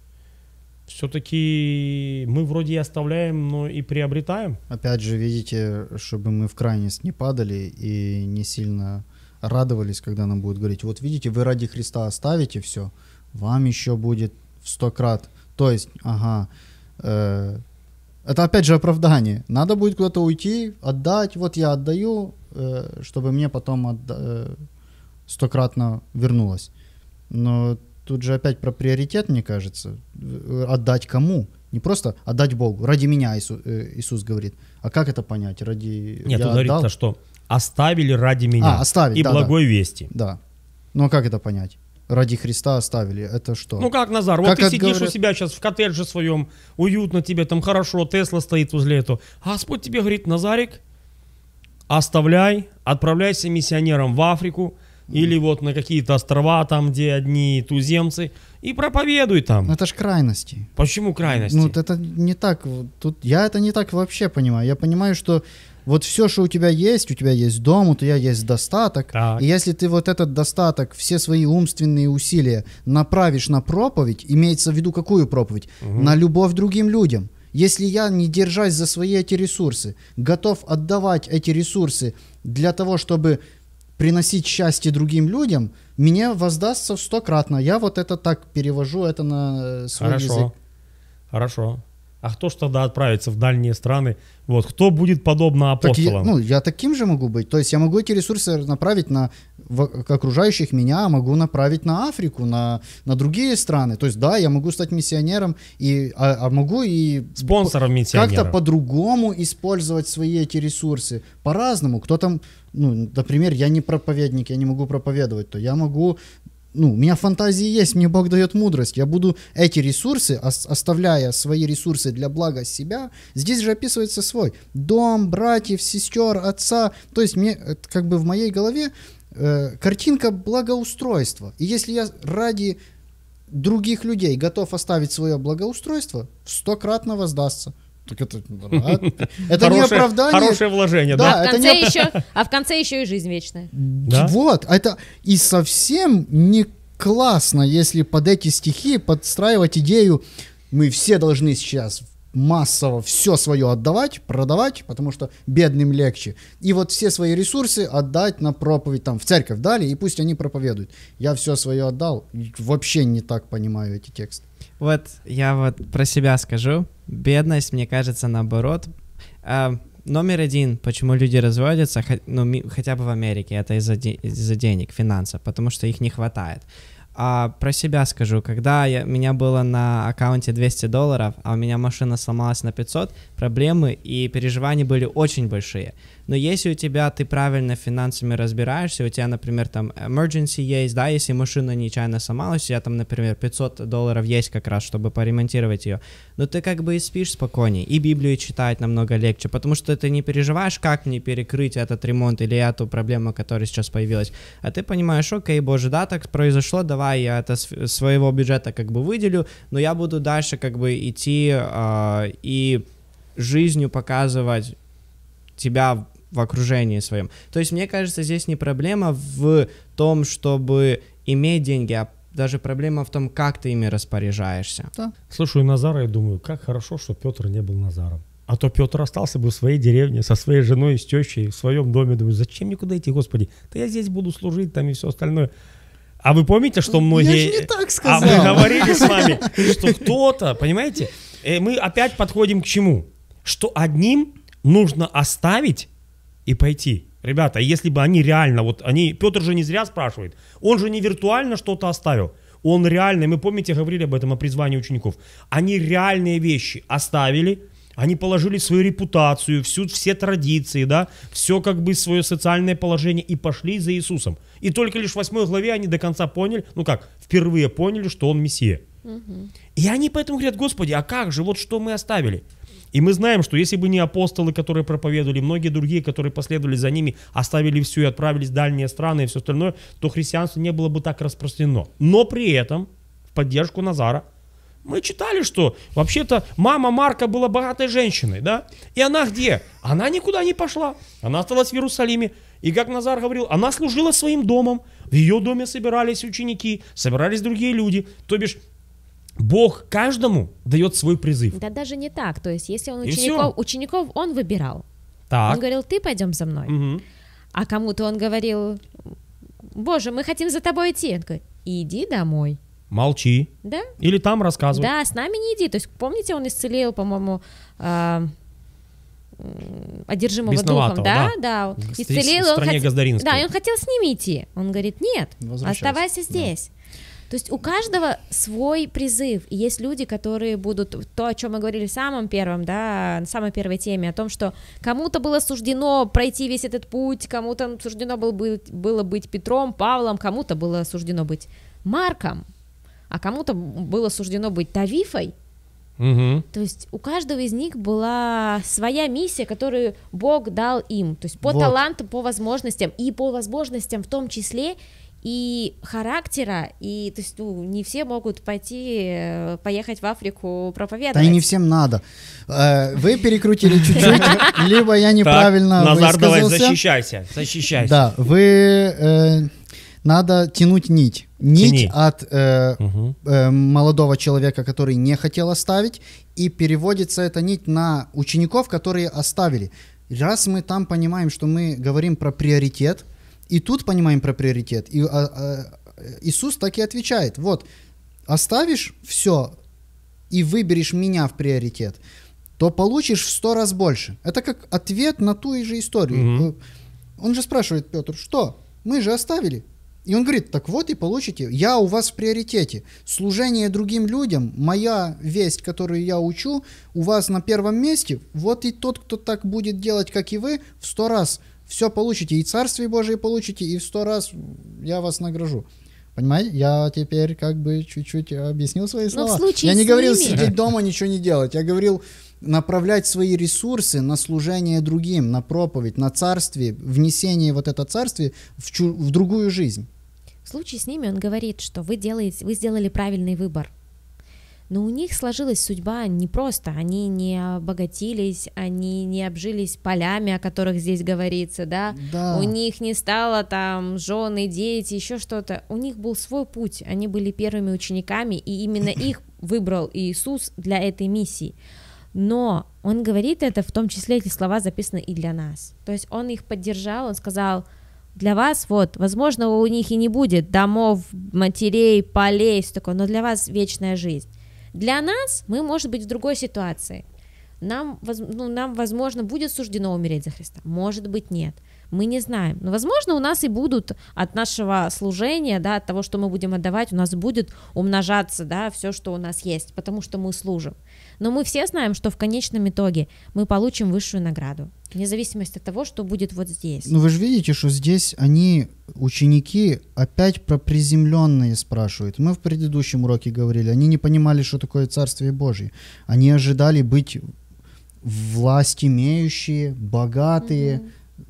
A: Все-таки мы вроде и оставляем, но и приобретаем.
D: Опять же, видите, чтобы мы в крайность не падали и не сильно радовались, когда нам будут говорить: вот видите, вы ради Христа оставите все, вам еще будет в 100 крат. То есть, это опять же оправдание. Надо будет куда-то уйти, отдать, вот я отдаю, чтобы мне потом 100-кратно вернулось. Но тут же опять про приоритет, мне кажется. Отдать кому? Не просто отдать Богу. Ради меня Иисус говорит. А как это понять? Ради...
A: Нет,
D: я
A: тут говорится,
D: отдал?
A: что оставили ради меня
D: оставить,
A: и
D: да,
A: благой вести.
D: Да. Ну а как это понять? Ради Христа оставили. Это что?
A: Ну как, Назар, вот
D: Как
A: ты
D: это
A: сидишь
D: говорят?
A: у себя сейчас в коттедже своем, уютно тебе, там хорошо, Тесла стоит возле этого. А Господь тебе говорит: Назарик, оставляй, отправляйся миссионером в Африку или вот на какие-то острова, там, где одни туземцы, и проповедуй там.
D: Это ж крайности.
A: Почему крайности?
D: Ну, это не так. Тут я это не так вообще понимаю. Я понимаю, что вот все, что у тебя есть дом, у тебя есть достаток.
A: Так.
D: И если ты вот этот достаток, все свои умственные усилия направишь на проповедь, имеется в виду какую проповедь? На любовь к другим людям. Если я, не держась за свои эти ресурсы, готов отдавать эти ресурсы для того, чтобы приносить счастье другим людям, мне воздастся в 100-кратно. Я вот это так перевожу, это на свой язык.
A: Хорошо. А кто ж тогда отправится в дальние страны? Вот, кто будет подобно
D: Так
A: апостолам?
D: я таким же могу быть. То есть я могу эти ресурсы направить к окружающих меня, могу направить на Африку, на другие страны. То есть да, я могу стать миссионером, могу и
A: Спонсором миссионера.
D: как-то по-другому использовать свои эти ресурсы. По-разному. Кто там, например, я не проповедник, я не могу проповедовать, то я могу... у меня фантазии есть, мне Бог дает мудрость. Я буду эти ресурсы, оставляя свои ресурсы для блага себя, здесь же описывается свой дом, братьев, сестер, отца. То есть мне, как бы в моей голове картинка благоустройства. И если я ради других людей готов оставить свое благоустройство, в 100-кратно воздастся. Так это не оправдание.
A: Хорошее вложение, да?
B: А в конце еще и жизнь вечная.
A: Да?
D: Вот, это и совсем не классно, если под эти стихи подстраивать идею: мы все должны сейчас массово все свое отдавать, продавать, потому что бедным легче. И вот все свои ресурсы отдать на проповедь, там, в церковь дали, и пусть они проповедуют. Я все свое отдал. Вообще не так понимаю эти тексты.
C: Вот я вот про себя скажу. Бедность, мне кажется, наоборот. Номер один, почему люди разводятся, хотя бы в Америке, это из-за денег, финансов, потому что их не хватает. Про себя скажу, когда у меня было на аккаунте $200, а у меня машина сломалась на 500, проблемы и переживания были очень большие. Но если ты правильно финансами разбираешься, у тебя, например, там emergency есть, да, если машина нечаянно сломалась, у тебя там, например, $500 есть как раз, чтобы поремонтировать ее, но ты как бы и спишь спокойнее, и Библию читать намного легче, потому что ты не переживаешь, как мне перекрыть этот ремонт или эту проблему, которая сейчас появилась, а ты понимаешь: окей, Боже, да, так произошло, давай я это своего бюджета как бы выделю, но я буду дальше как бы идти и жизнью показывать тебя в окружении своем. То есть, мне кажется, здесь не проблема в том, чтобы иметь деньги, а даже проблема в том, как ты ими распоряжаешься.
A: Слушаю Назара и думаю, как хорошо, что Петр не был Назаром. А то Петр остался бы в своей деревне со своей женой и с тещей в своем доме. Думаю, зачем мне куда идти, Господи? Да я здесь буду служить там и все остальное. А вы помните, что многие...
D: Я же не так сказал.
A: А мы говорили с вами, что кто-то, понимаете, мы опять подходим к чему? Что одним нужно оставить и пойти. Ребята, если бы они реально, вот они, Петр же не зря спрашивает, он же не виртуально что-то оставил, он реально, мы помните, говорили об этом, о призвании учеников, они реальные вещи оставили, они положили свою репутацию, все традиции, да, все как бы свое социальное положение и пошли за Иисусом. И только лишь в 8 главе они до конца поняли, ну как, впервые поняли, что он Мессия. И они поэтому говорят, Господи, а как же, вот что мы оставили? И мы знаем, что если бы не апостолы, которые проповедовали, многие другие, которые последовали за ними, оставили все и отправились в дальние страны и все остальное, то христианство не было бы так распространено. Но при этом, в поддержку Назара, мы читали, что вообще-то мама Марка была богатой женщиной, да? И она где? Она никуда не пошла. Она осталась в Иерусалиме. И как Назар говорил, она служила своим домом. В ее доме собирались ученики, собирались другие люди. То бишь, Бог каждому дает свой призыв.
B: Да даже не так. То есть, если он
A: И
B: учеников он выбирал.
A: Так.
B: Он говорил, ты пойдем за мной.
A: Мгм.
B: А кому-то он говорил, Боже, мы хотим за тобой идти. Он говорит, иди домой.
A: Молчи.
B: Да?
A: Или там рассказывай.
B: Да, с нами не иди. То есть, помните, он исцелил, по-моему, одержимого
A: Бесноватого,
B: духом, да?
A: В
B: Исцелил.
A: стране Газдаринской.
B: Да, и он хотел с ними идти. Он говорит, нет,
D: Возвращайся.
B: оставайся здесь. То есть у каждого свой призыв. И есть люди, которые будут, то, о чем мы говорили в самом первом, да, на самой первой теме, о том, что кому-то было суждено пройти весь этот путь, кому-то суждено было быть Петром, Павлом, кому-то было суждено быть Марком, а кому-то было суждено быть Тавифой.
A: Мгм.
B: То есть у каждого из них была своя миссия, которую Бог дал им, то есть по
D: Вот.
B: талантам, по возможностям, и по возможностям в том числе и характера, и то есть не все могут поехать в Африку проповедовать.
D: Да и не всем надо. Вы перекрутили чуть-чуть, либо я неправильно
A: Так, Назар, давай,
D: высказался.
A: защищайся.
D: Да, вы надо тянуть нить. Нить
A: Тяни.
D: от
A: Мгм.
D: молодого человека, который не хотел оставить, и переводится эта нить на учеников, которые оставили. Раз мы там понимаем, что мы говорим про приоритет, и тут понимаем про приоритет, и Иисус так и отвечает. Вот, оставишь все и выберешь меня в приоритет, то получишь в 100 раз больше. Это как ответ на ту же историю.
A: Мгм.
D: Он же спрашивает, Петр, что? Мы же оставили. И он говорит, так вот и получите. Я у вас в приоритете. Служение другим людям, моя весть, которую я учу, у вас на первом месте. Вот и тот, кто так будет делать, как и вы, в 100 раз все получите. И Царствие Божие получите, и в 100 раз я вас награжу. Понимаете? Я теперь как бы чуть-чуть объяснил свои
B: Но
D: слова.
B: в случае
D: Я не
B: с
D: говорил
B: ними-
D: сидеть дома, ничего не делать. Я говорил направлять свои ресурсы на служение другим, на проповедь, на царствие, внесение вот это царствие в другую жизнь.
B: В случае с ними он говорит, что вы сделали правильный выбор. Но у них сложилась судьба непросто. Они не обогатились, они не обжились полями, о которых здесь говорится, да?
D: Да.
B: У них не стало там жены, дети, еще что-то. У них был свой путь. Они были первыми учениками, и именно их выбрал Иисус для этой миссии. Но он говорит это, в том числе эти слова записаны и для нас. То есть он их поддержал, он сказал: для вас, вот, возможно, у них и не будет домов, матерей, полей, все такое, но для вас вечная жизнь. Для нас мы, может быть, в другой ситуации. Нам, возможно, будет суждено умереть за Христа, может быть, нет. Мы не знаем. Но, возможно, у нас и будут от нашего служения, да, от того, что мы будем отдавать, у нас будет умножаться, да, все, что у нас есть, потому что мы служим. Но мы все знаем, что в конечном итоге мы получим высшую награду, вне зависимости от того, что будет вот здесь.
D: Ну вы же видите, что здесь они, ученики, опять про приземленные спрашивают. Мы в предыдущем уроке говорили, они не понимали, что такое Царствие Божие. Они ожидали быть власть имеющие, богатые,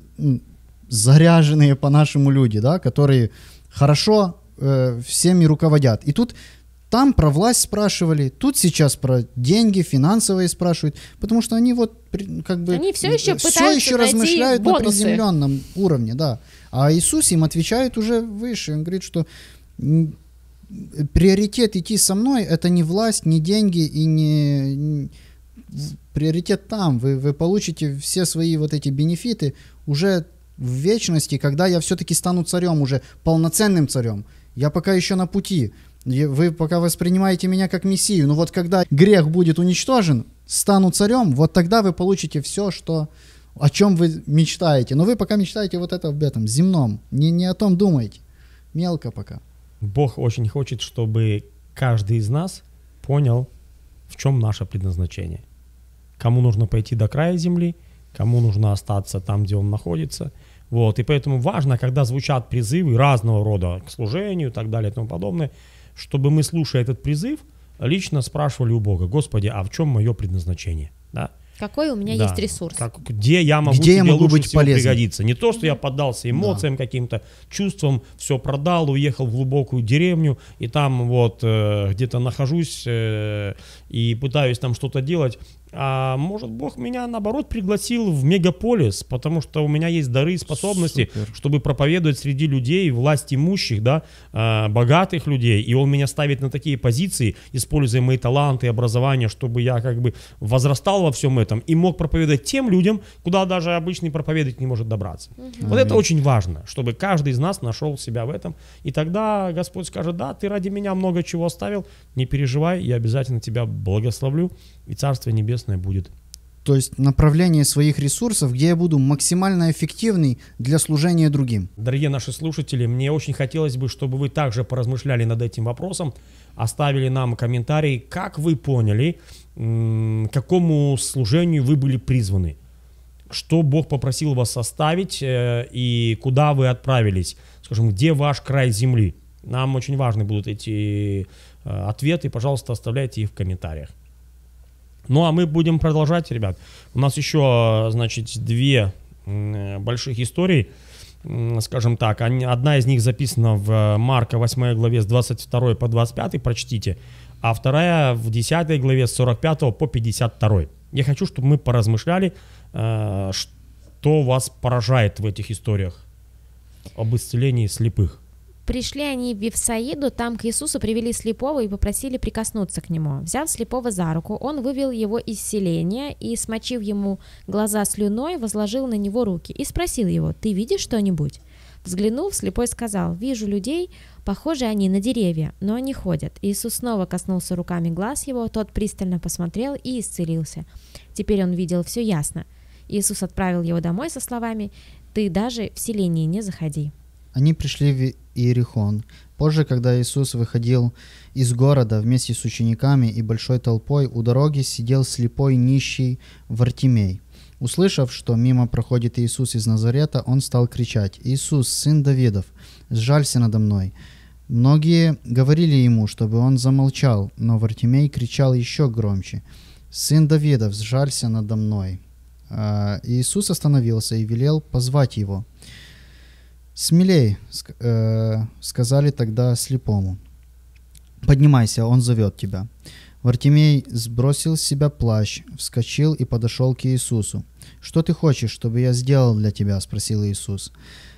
D: заряженные по-нашему люди, да, которые хорошо всеми руководят. И тут там про власть спрашивали, тут сейчас про деньги, финансовые спрашивают, потому что они вот как бы
B: они все еще пытаются найти
D: размышляют
B: бонусы.
D: на приземленном уровне, да. А Иисус им отвечает уже выше, он говорит, что приоритет идти со мной — это не власть, не деньги и приоритет там. Вы получите все свои вот эти бенефиты уже в вечности, когда я все-таки стану царем, уже полноценным царем. Я пока еще на пути. Вы пока воспринимаете меня как мессию. Но вот когда грех будет уничтожен, стану царем, вот тогда вы получите все, о чем вы мечтаете. Но вы пока мечтаете вот это об этом, земном. Не о том думайте. Мелко пока.
A: Бог очень хочет, чтобы каждый из нас понял, в чем наше предназначение. Кому нужно пойти до края земли, кому нужно остаться там, где он находится. Вот. И поэтому важно, когда звучат призывы разного рода к служению и так далее и тому подобное, чтобы мы, слушая этот призыв, лично спрашивали у Бога: Господи, а в чем мое предназначение? Да?
B: Какой у меня есть ресурс?
A: Где я могу тебе лучше
D: быть
A: всего
D: полезным?
A: пригодиться? Не то, что я поддался эмоциям, каким-то чувствам, все продал, уехал в глубокую деревню, и там вот где-то нахожусь и пытаюсь там что-то делать. А может, Бог меня, наоборот, пригласил в мегаполис, потому что у меня есть дары и способности, чтобы проповедовать среди людей, власть имущих, да, богатых людей. И Он меня ставит на такие позиции, используя мои таланты и образование, чтобы я как бы возрастал во всем этом и мог проповедовать тем людям, куда даже обычный проповедник не может добраться. Вот это очень важно, чтобы каждый из нас нашел себя в этом. И тогда Господь скажет: да, ты ради меня много чего оставил, не переживай, я обязательно тебя благословлю, и Царствие Небесное будет.
D: То есть направление своих ресурсов, где я буду максимально эффективный для служения другим.
A: Дорогие наши слушатели, мне очень хотелось бы, чтобы вы также поразмышляли над этим вопросом, оставили нам комментарий, как вы поняли, к какому служению вы были призваны, что Бог попросил вас оставить и куда вы отправились, скажем, где ваш край земли. Нам очень важны будут эти ответы, пожалуйста, оставляйте их в комментариях. Ну, а мы будем продолжать, ребят. У нас еще, значит, две больших историй, скажем так. Одна из них записана в Марка 8 главе с 22 по 25, прочтите, а вторая в 10 главе с 45 по 52. Я хочу, чтобы мы поразмышляли, что вас поражает в этих историях об исцелении слепых.
B: Пришли они в Вифсаиду, там к Иисусу привели слепого и попросили прикоснуться к нему. Взяв слепого за руку, он вывел его из селения и, смочив ему глаза слюной, возложил на него руки и спросил его: «Ты видишь что-нибудь?» Взглянув, слепой сказал: «Вижу людей, похожи они на деревья, но они ходят». Иисус снова коснулся руками глаз его, тот пристально посмотрел и исцелился. Теперь он видел все ясно. Иисус отправил его домой со словами: «Ты даже в селение не заходи».
D: Они пришли в Иерихон. Позже, когда Иисус выходил из города вместе с учениками и большой толпой, у дороги сидел слепой нищий Вартимей. Услышав, что мимо проходит Иисус из Назарета, он стал кричать: «Иисус, сын Давидов, сжалься надо мной». Многие говорили ему, чтобы он замолчал, но Вартимей кричал еще громче: «Сын Давидов, сжалься надо мной». Иисус остановился и велел позвать его. «Смелей», сказали тогда слепому. «Поднимайся, он зовет тебя». Вартимей сбросил с себя плащ, вскочил и подошел к Иисусу. «Что ты хочешь, чтобы я сделал для тебя?» — спросил Иисус.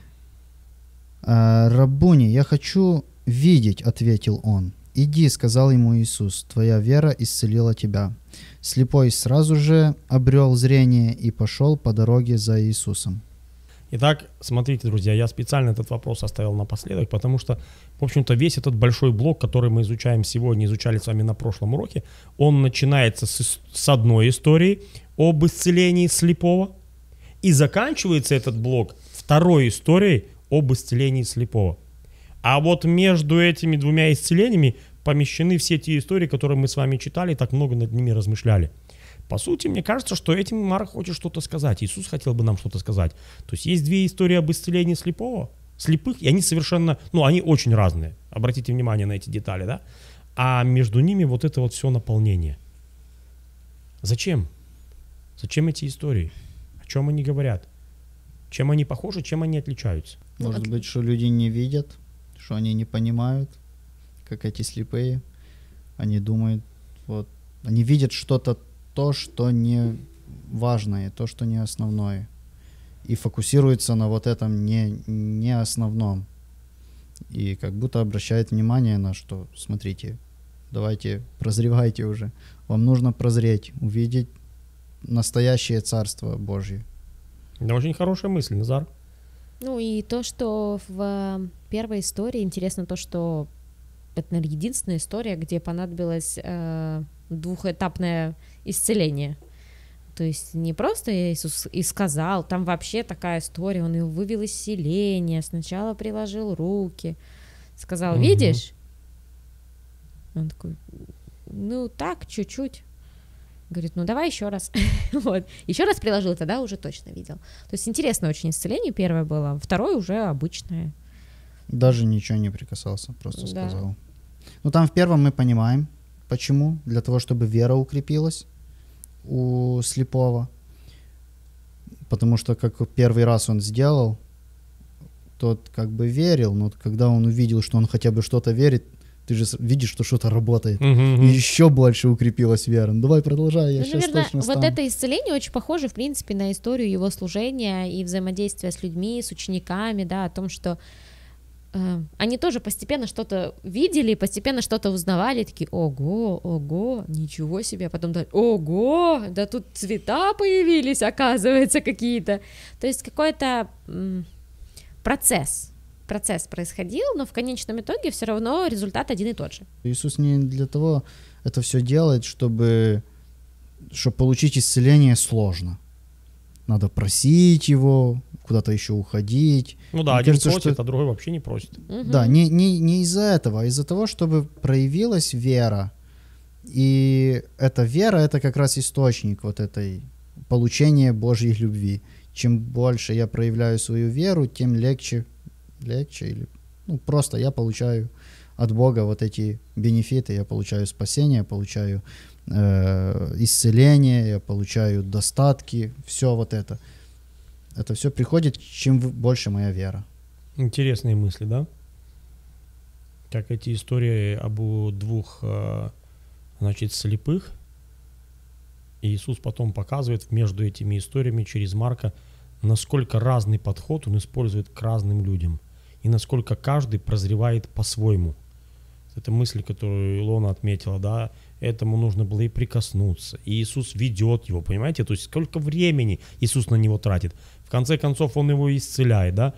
D: «Рабуни, я хочу видеть», — ответил он. «Иди», — сказал ему Иисус, — «твоя вера исцелила тебя». Слепой сразу же обрел зрение и пошел по дороге за Иисусом.
A: Итак, смотрите, друзья, я специально этот вопрос оставил напоследок, потому что, в общем-то, весь этот большой блок, который мы изучаем сегодня, изучали с вами на прошлом уроке, он начинается с одной истории об исцелении слепого, и заканчивается этот блок второй историей об исцелении слепого. А вот между этими двумя исцелениями помещены все те истории, которые мы с вами читали и так много над ними размышляли. По сути, мне кажется, что этим Марк хочет что-то сказать. Иисус хотел бы нам что-то сказать. То есть две истории об исцелении слепых, и они совершенно, они очень разные. Обратите внимание на эти детали, да? А между ними вот это вот все наполнение. Зачем? Зачем эти истории? О чем они говорят? Чем они похожи, чем они отличаются?
D: Может быть, что люди не видят, что они не понимают, как эти слепые. Они думают, они видят что-то, то, что не важное, то, что не основное. И фокусируется на вот этом не основном. И как будто обращает внимание на что, смотрите, давайте прозревайте уже. Вам нужно прозреть, увидеть настоящее Царство Божье.
A: Да, очень хорошая мысль, Назар.
B: Ну и то, что в первой истории, интересно то, что это, наверное, единственная история, где понадобилось двухэтапное исцеление. То есть не просто Иисус и сказал, там вообще такая история, он его вывел из селения, сначала приложил руки, сказал, видишь? Он такой, ну так, чуть-чуть. Говорит, ну давай еще раз. Вот. Еще раз приложил, тогда уже точно видел. То есть интересное очень исцеление первое было, второе уже обычное.
D: Даже ничего не прикасался, просто
B: Да.
D: сказал. Ну там в первом мы понимаем, почему. Для того, чтобы вера укрепилась у слепого. Потому что как первый раз он сделал, тот как бы верил, но когда он увидел, что он хотя бы что-то верит, ты же видишь, что что-то работает. И еще больше укрепилась вера. Ну, давай продолжай, я
B: Ну,
D: сейчас
B: наверное,
D: точно
B: вот
D: стану.
B: это исцеление очень похоже, в принципе, на историю его служения и взаимодействия с людьми, с учениками, да, о том, что они тоже постепенно что-то видели, постепенно что-то узнавали, такие, ого, ничего себе, а потом, да, ого, да тут цвета появились, оказывается, какие-то. То есть какой-то процесс происходил, но в конечном итоге все равно результат один и тот же.
D: Иисус не для того это все делает, чтобы получить исцеление сложно. Надо просить его, куда-то еще уходить.
A: Ну да,
D: Мне
A: один
D: кажется,
A: просит,
D: что-
A: а другой вообще не просит.
D: Да, не из-за этого, а из-за того, чтобы проявилась вера. И эта вера, это как раз источник вот этой получения Божьей любви. Чем больше я проявляю свою веру, тем легче или просто я получаю от Бога вот эти бенефиты, я получаю спасение, я получаю исцеление, я получаю достатки, все вот это. Это все приходит, чем больше моя вера.
A: Интересные мысли, да? Как эти истории об двух, значит, слепых. И Иисус потом показывает между этими историями через Марка, насколько разный подход он использует к разным людям. И насколько каждый прозревает по-своему. Это мысль, которую Илона отметила, да, этому нужно было и прикоснуться. И Иисус ведет его, понимаете? То есть сколько времени Иисус на него тратит. В конце концов, он его исцеляет, да.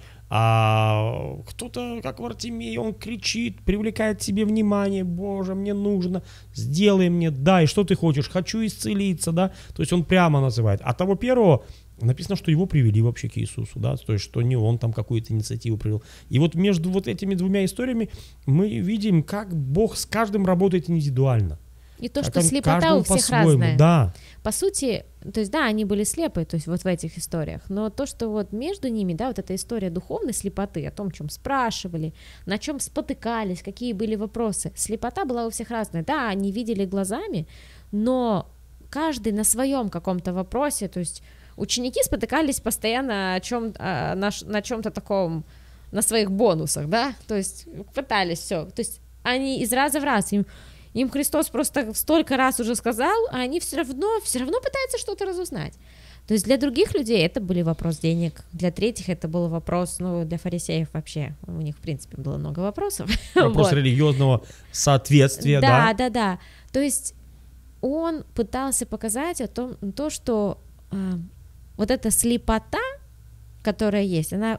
A: А кто-то, как Вартимей, он кричит, привлекает к себе внимание. Боже, мне нужно, сделай мне, дай, что ты хочешь, хочу исцелиться, да. То есть он прямо называет. А того первого написано, что его привели вообще к Иисусу, да, то есть что не он там какую-то инициативу привел. И вот между вот этими двумя историями мы видим, как Бог с каждым работает индивидуально.
B: И то,
A: Как
B: что
A: он
B: слепота
A: каждому
B: у всех
A: по-своему,
B: разная.
A: Да.
B: По сути, то есть, да, они были слепы, то есть вот в этих историях, но то, что вот между ними, да, вот эта история духовной слепоты, о том, чем спрашивали, на чем спотыкались, какие были вопросы, слепота была у всех разная. Да, они видели глазами, но каждый на своем каком-то вопросе, то есть ученики спотыкались постоянно на чем-то таком, на своих бонусах, да, то есть пытались все, то есть они из раза в раз, им Христос просто столько раз уже сказал, а они все равно пытаются что-то разузнать. То есть для других людей это был вопрос денег, для третьих это был вопрос, для фарисеев вообще, у них в принципе было много вопросов.
A: Вопрос религиозного соответствия, да.
B: Да. То есть он пытался показать то, что вот эта слепота, которая есть, она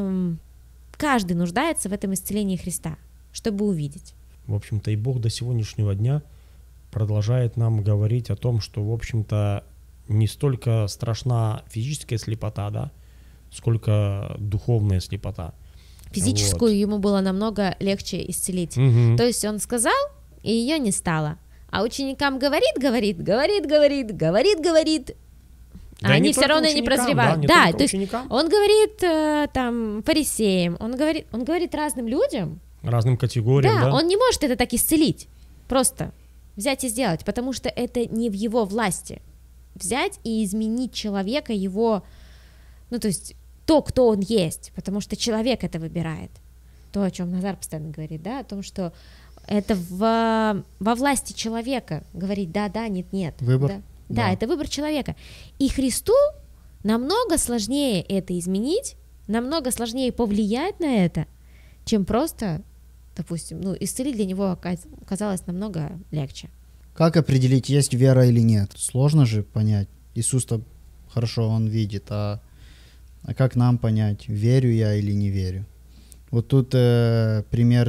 B: каждый нуждается в этом исцелении Христа, чтобы увидеть.
A: В общем-то, и Бог до сегодняшнего дня продолжает нам говорить о том, что, в общем-то, не столько страшна физическая слепота, да, сколько духовная слепота.
B: Физическую ему было намного легче исцелить.
A: Мгм.
B: То есть он сказал, и ее не стало. А ученикам говорит,
A: Да
B: а
A: и не
B: они все
A: только
B: равно не
A: ученикам,
B: прозревают.
A: не
B: Да,
A: только
B: то есть
A: ученикам,
B: он говорит там фарисеям, он говорит разным людям.
A: разным категориям, да.
B: Он не может это так исцелить, просто взять и сделать, потому что это не в его власти. Взять и изменить человека, его, то есть то, кто он есть, потому что человек это выбирает. То, о чем Назар постоянно говорит, да, о том, что это во власти человека говорить да, нет.
D: Выбор.
B: Да, это выбор человека. И Христу намного сложнее это изменить, намного сложнее повлиять на это, чем просто, допустим, исцелить для него оказалось намного легче.
D: Как определить, есть вера или нет? Сложно же понять. Иисус-то хорошо, Он видит, а как нам понять, верю я или не верю? Вот тут пример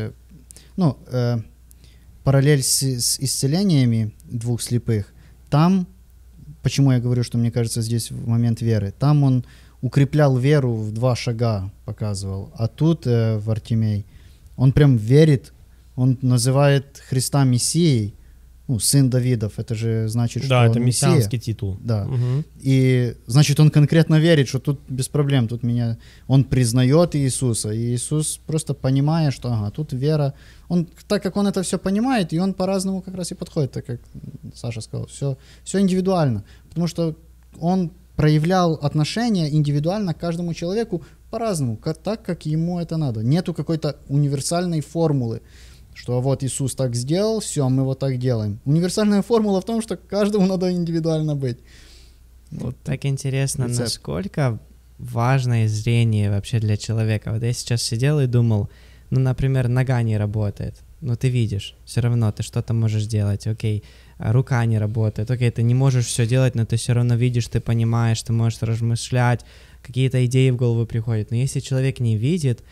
D: параллель с исцелениями 2 слепых. Там, почему я говорю, что мне кажется здесь в момент веры, там он укреплял веру в 2 шага, показывал. А тут в Вартимей он прям верит, он называет Христа Мессией, сын Давидов, это же значит, что
A: да, это
D: он
A: мессианский
D: Мессия.
A: титул.
D: Да. И значит, он конкретно верит, что тут без проблем, он признает Иисуса, и Иисус просто понимая, что тут вера, так как он это все понимает, и он по-разному как раз и подходит, так как Саша сказал, все индивидуально, потому что он проявлял отношения индивидуально к каждому человеку по-разному, так, как ему это надо. Нету какой-то универсальной формулы, что вот Иисус так сделал, все, мы вот так делаем. Универсальная формула в том, что каждому надо индивидуально быть.
C: Вот так интересно,
D: рецепт.
C: Насколько важное зрение вообще для человека. Вот я сейчас сидел и думал, например, нога не работает, но ты видишь, все равно ты что-то можешь делать, окей, рука не работает, окей, ты не можешь все делать, но ты все равно видишь, ты понимаешь, ты можешь размышлять, какие-то идеи в голову приходят. Но если человек не видит,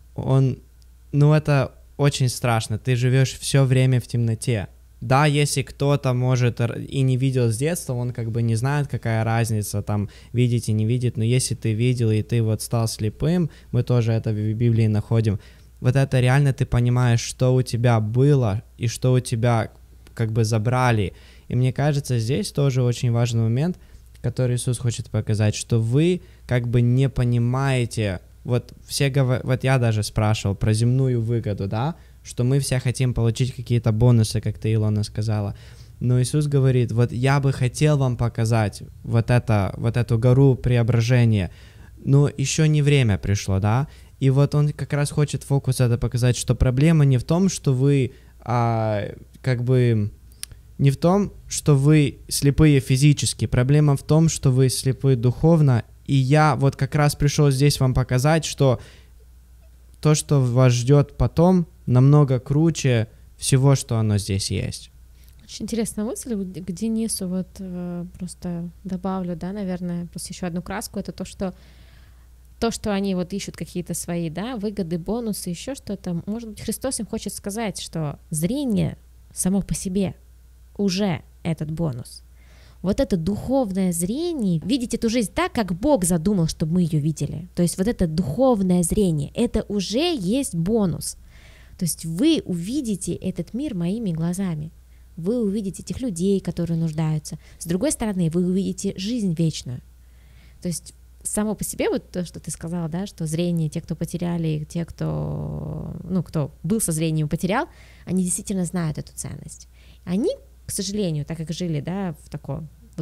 C: это очень страшно, ты живешь все время в темноте. Да, если кто-то может и не видел с детства, он как бы не знает, какая разница, там, видеть и не видеть, но если ты видел и ты вот стал слепым, мы тоже это в Библии находим, вот это реально ты понимаешь, что у тебя было и что у тебя как бы забрали. И мне кажется, здесь тоже очень важный момент, который Иисус хочет показать, что вы как бы не понимаете. Вот я даже спрашивал про земную выгоду, да, что мы все хотим получить какие-то бонусы, как ты, Илона, сказала. Но Иисус говорит, вот я бы хотел вам показать вот эту гору преображения, но еще не время пришло, да. И вот он как раз хочет фокус это показать, что проблема не в том, что вы не в том, что вы слепые физически, проблема в том, что вы слепы духовно. И я вот как раз пришел здесь вам показать, что то, что вас ждет потом, намного круче всего, что оно здесь есть.
B: Очень интересная мысль к Денису, просто добавлю, да, наверное, просто еще одну краску, это то, что они ищут какие-то свои, да, выгоды, бонусы, еще что-то. Может быть, Христос им хочет сказать, что зрение само по себе уже этот бонус. Вот это духовное зрение, видеть эту жизнь так, как Бог задумал, чтобы мы ее видели. То есть вот это духовное зрение, это уже есть бонус. То есть вы увидите этот мир моими глазами. Вы увидите этих людей, которые нуждаются. С другой стороны, вы увидите жизнь вечную. То есть само по себе, вот то, что ты сказала, да, что зрение, те, кто потеряли, те, кто был со зрением, потерял, они действительно знают эту ценность. Они, к сожалению, так как жили, да, с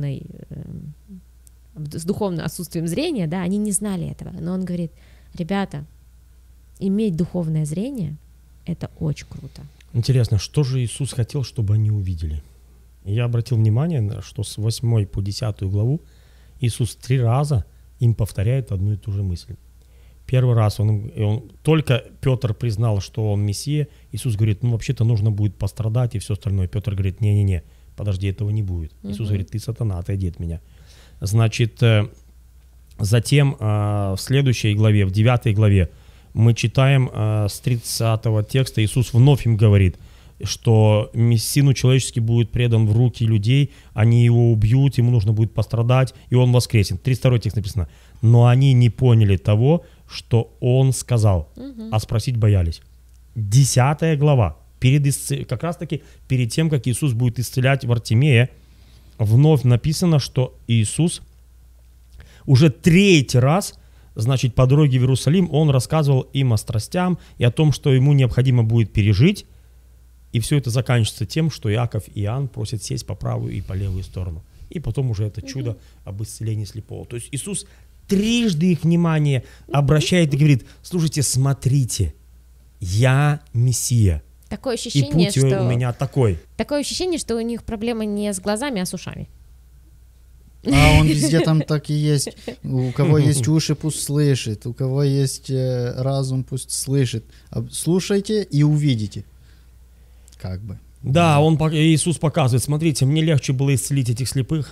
B: духовным отсутствием зрения, да, они не знали этого. Но он говорит, ребята, иметь духовное зрение — это очень круто.
A: Интересно, что же Иисус хотел, чтобы они увидели? Я обратил внимание, что с 8 по 10 главу Иисус 3 раза им повторяет одну и ту же мысль. Первый раз только Петр признал, что он Мессия. Иисус говорит, вообще-то нужно будет пострадать и все остальное. Петр говорит, не-не-не, подожди, этого не будет. Иисус говорит, ты сатана, отойди от меня. Значит, затем в следующей главе, в 9 главе, мы читаем с 30 текста, Иисус вновь им говорит, что Сыну Человеческий будет предан в руки людей, они его убьют, ему нужно будет пострадать, и он воскресен. 32 текст написано. Но они не поняли того, что он сказал, а спросить боялись. 10 глава, как раз таки перед тем, как Иисус будет исцелять Вартимея, вновь написано, что Иисус уже 3-й раз, значит, по дороге в Иерусалим, он рассказывал им о страстям и о том, что ему необходимо будет пережить. И все это заканчивается тем, что Иаков и Иоанн просят сесть по правую и по левую сторону. И потом уже это чудо об исцелении слепого. То есть Иисус трижды их внимание обращает и говорит, слушайте, смотрите, я Мессия.
B: Такое ощущение,
A: и путь у меня такой.
B: Такое ощущение, что у них проблема не с глазами, а с ушами.
D: А он везде там так и есть. У кого есть уши, пусть слышит. У кого есть разум, пусть слышит. Слушайте и увидите. Как бы.
A: Да, Иисус показывает, смотрите, мне легче было исцелить этих слепых,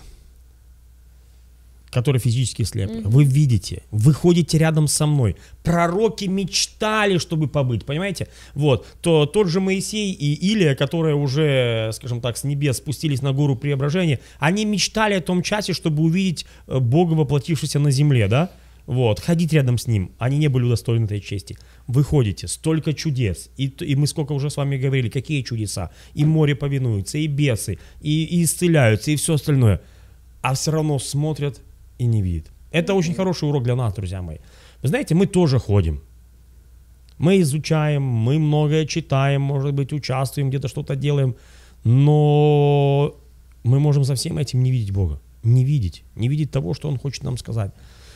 A: которые физически слепы. Вы видите, вы ходите рядом со мной. Пророки мечтали, чтобы побыть, понимаете? Вот, тот же Моисей и Илия, которые уже, скажем так, с небес спустились на гору Преображения, они мечтали о том часе, чтобы увидеть Бога, воплотившегося на земле, да? Вот, ходить рядом с Ним. Они не были удостоены этой чести. Вы ходите, столько чудес. И мы сколько уже с вами говорили, какие чудеса. И море повинуется, и бесы, и исцеляются, и все остальное. А все равно смотрят и не видят. Это очень хороший урок для нас, друзья мои. Вы знаете, мы тоже ходим. Мы изучаем, мы многое читаем, может быть, участвуем, где-то что-то делаем. Но мы можем за всем этим не видеть Бога. Не видеть того, что Он хочет нам сказать.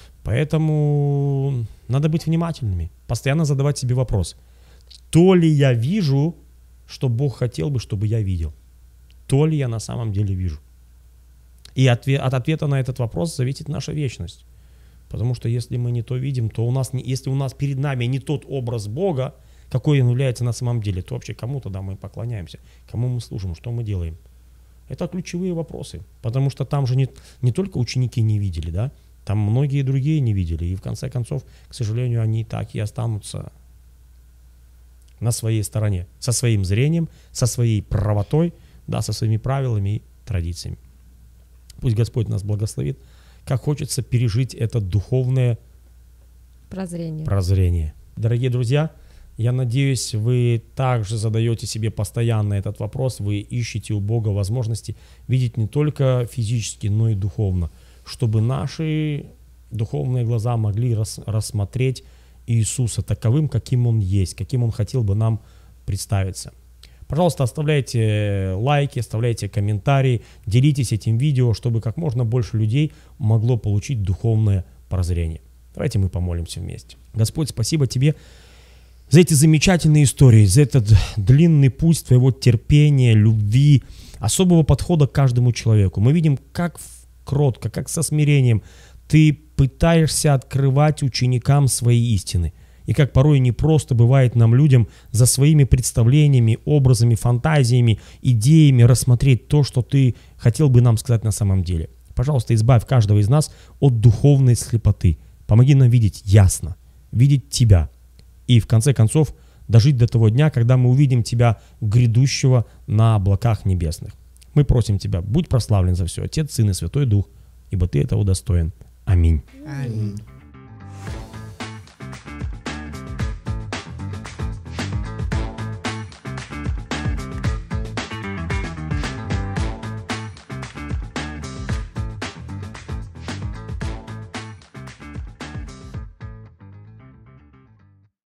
A: Поэтому надо быть внимательными, постоянно задавать себе вопрос. То ли я вижу, что Бог хотел бы, чтобы я видел? То ли я на самом деле вижу? И от ответа на этот вопрос зависит наша вечность. Потому что если мы не то видим, то если у нас перед нами не тот образ Бога, какой он является на самом деле, то вообще кому тогда мы поклоняемся, кому мы служим, что мы делаем? Это ключевые вопросы. Потому что там же не только ученики не видели, да? Там многие другие не видели. И в конце концов, к сожалению, они так и останутся на своей стороне. Со своим зрением, со своей правотой, да, со своими правилами и традициями. Пусть Господь нас благословит. Как хочется пережить это духовное прозрение. Дорогие друзья, я надеюсь, вы также задаете себе постоянно этот вопрос. Вы ищете у Бога возможности видеть не только физически, но и духовно, чтобы наши духовные глаза могли рассмотреть Иисуса таковым, каким Он есть, каким Он хотел бы нам представиться. Пожалуйста, оставляйте лайки, оставляйте комментарии, делитесь этим видео, чтобы как можно больше людей могло получить духовное прозрение. Давайте мы помолимся вместе. Господь, спасибо Тебе за эти замечательные истории, за этот длинный путь Твоего терпения, любви, особого подхода к каждому человеку. Мы видим, как кротко, как со смирением Ты пытаешься открывать ученикам свои истины. И как порой непросто бывает нам, людям, за своими представлениями, образами, фантазиями, идеями рассмотреть то, что Ты хотел бы нам сказать на самом деле. Пожалуйста, избавь каждого из нас от духовной слепоты. Помоги нам видеть ясно, видеть Тебя. И в конце концов дожить до того дня, когда мы увидим Тебя грядущего на облаках небесных. Мы просим Тебя, будь прославлен за все, Отец, Сын и Святой Дух, ибо Ты этого достоин. Аминь.
C: Аминь.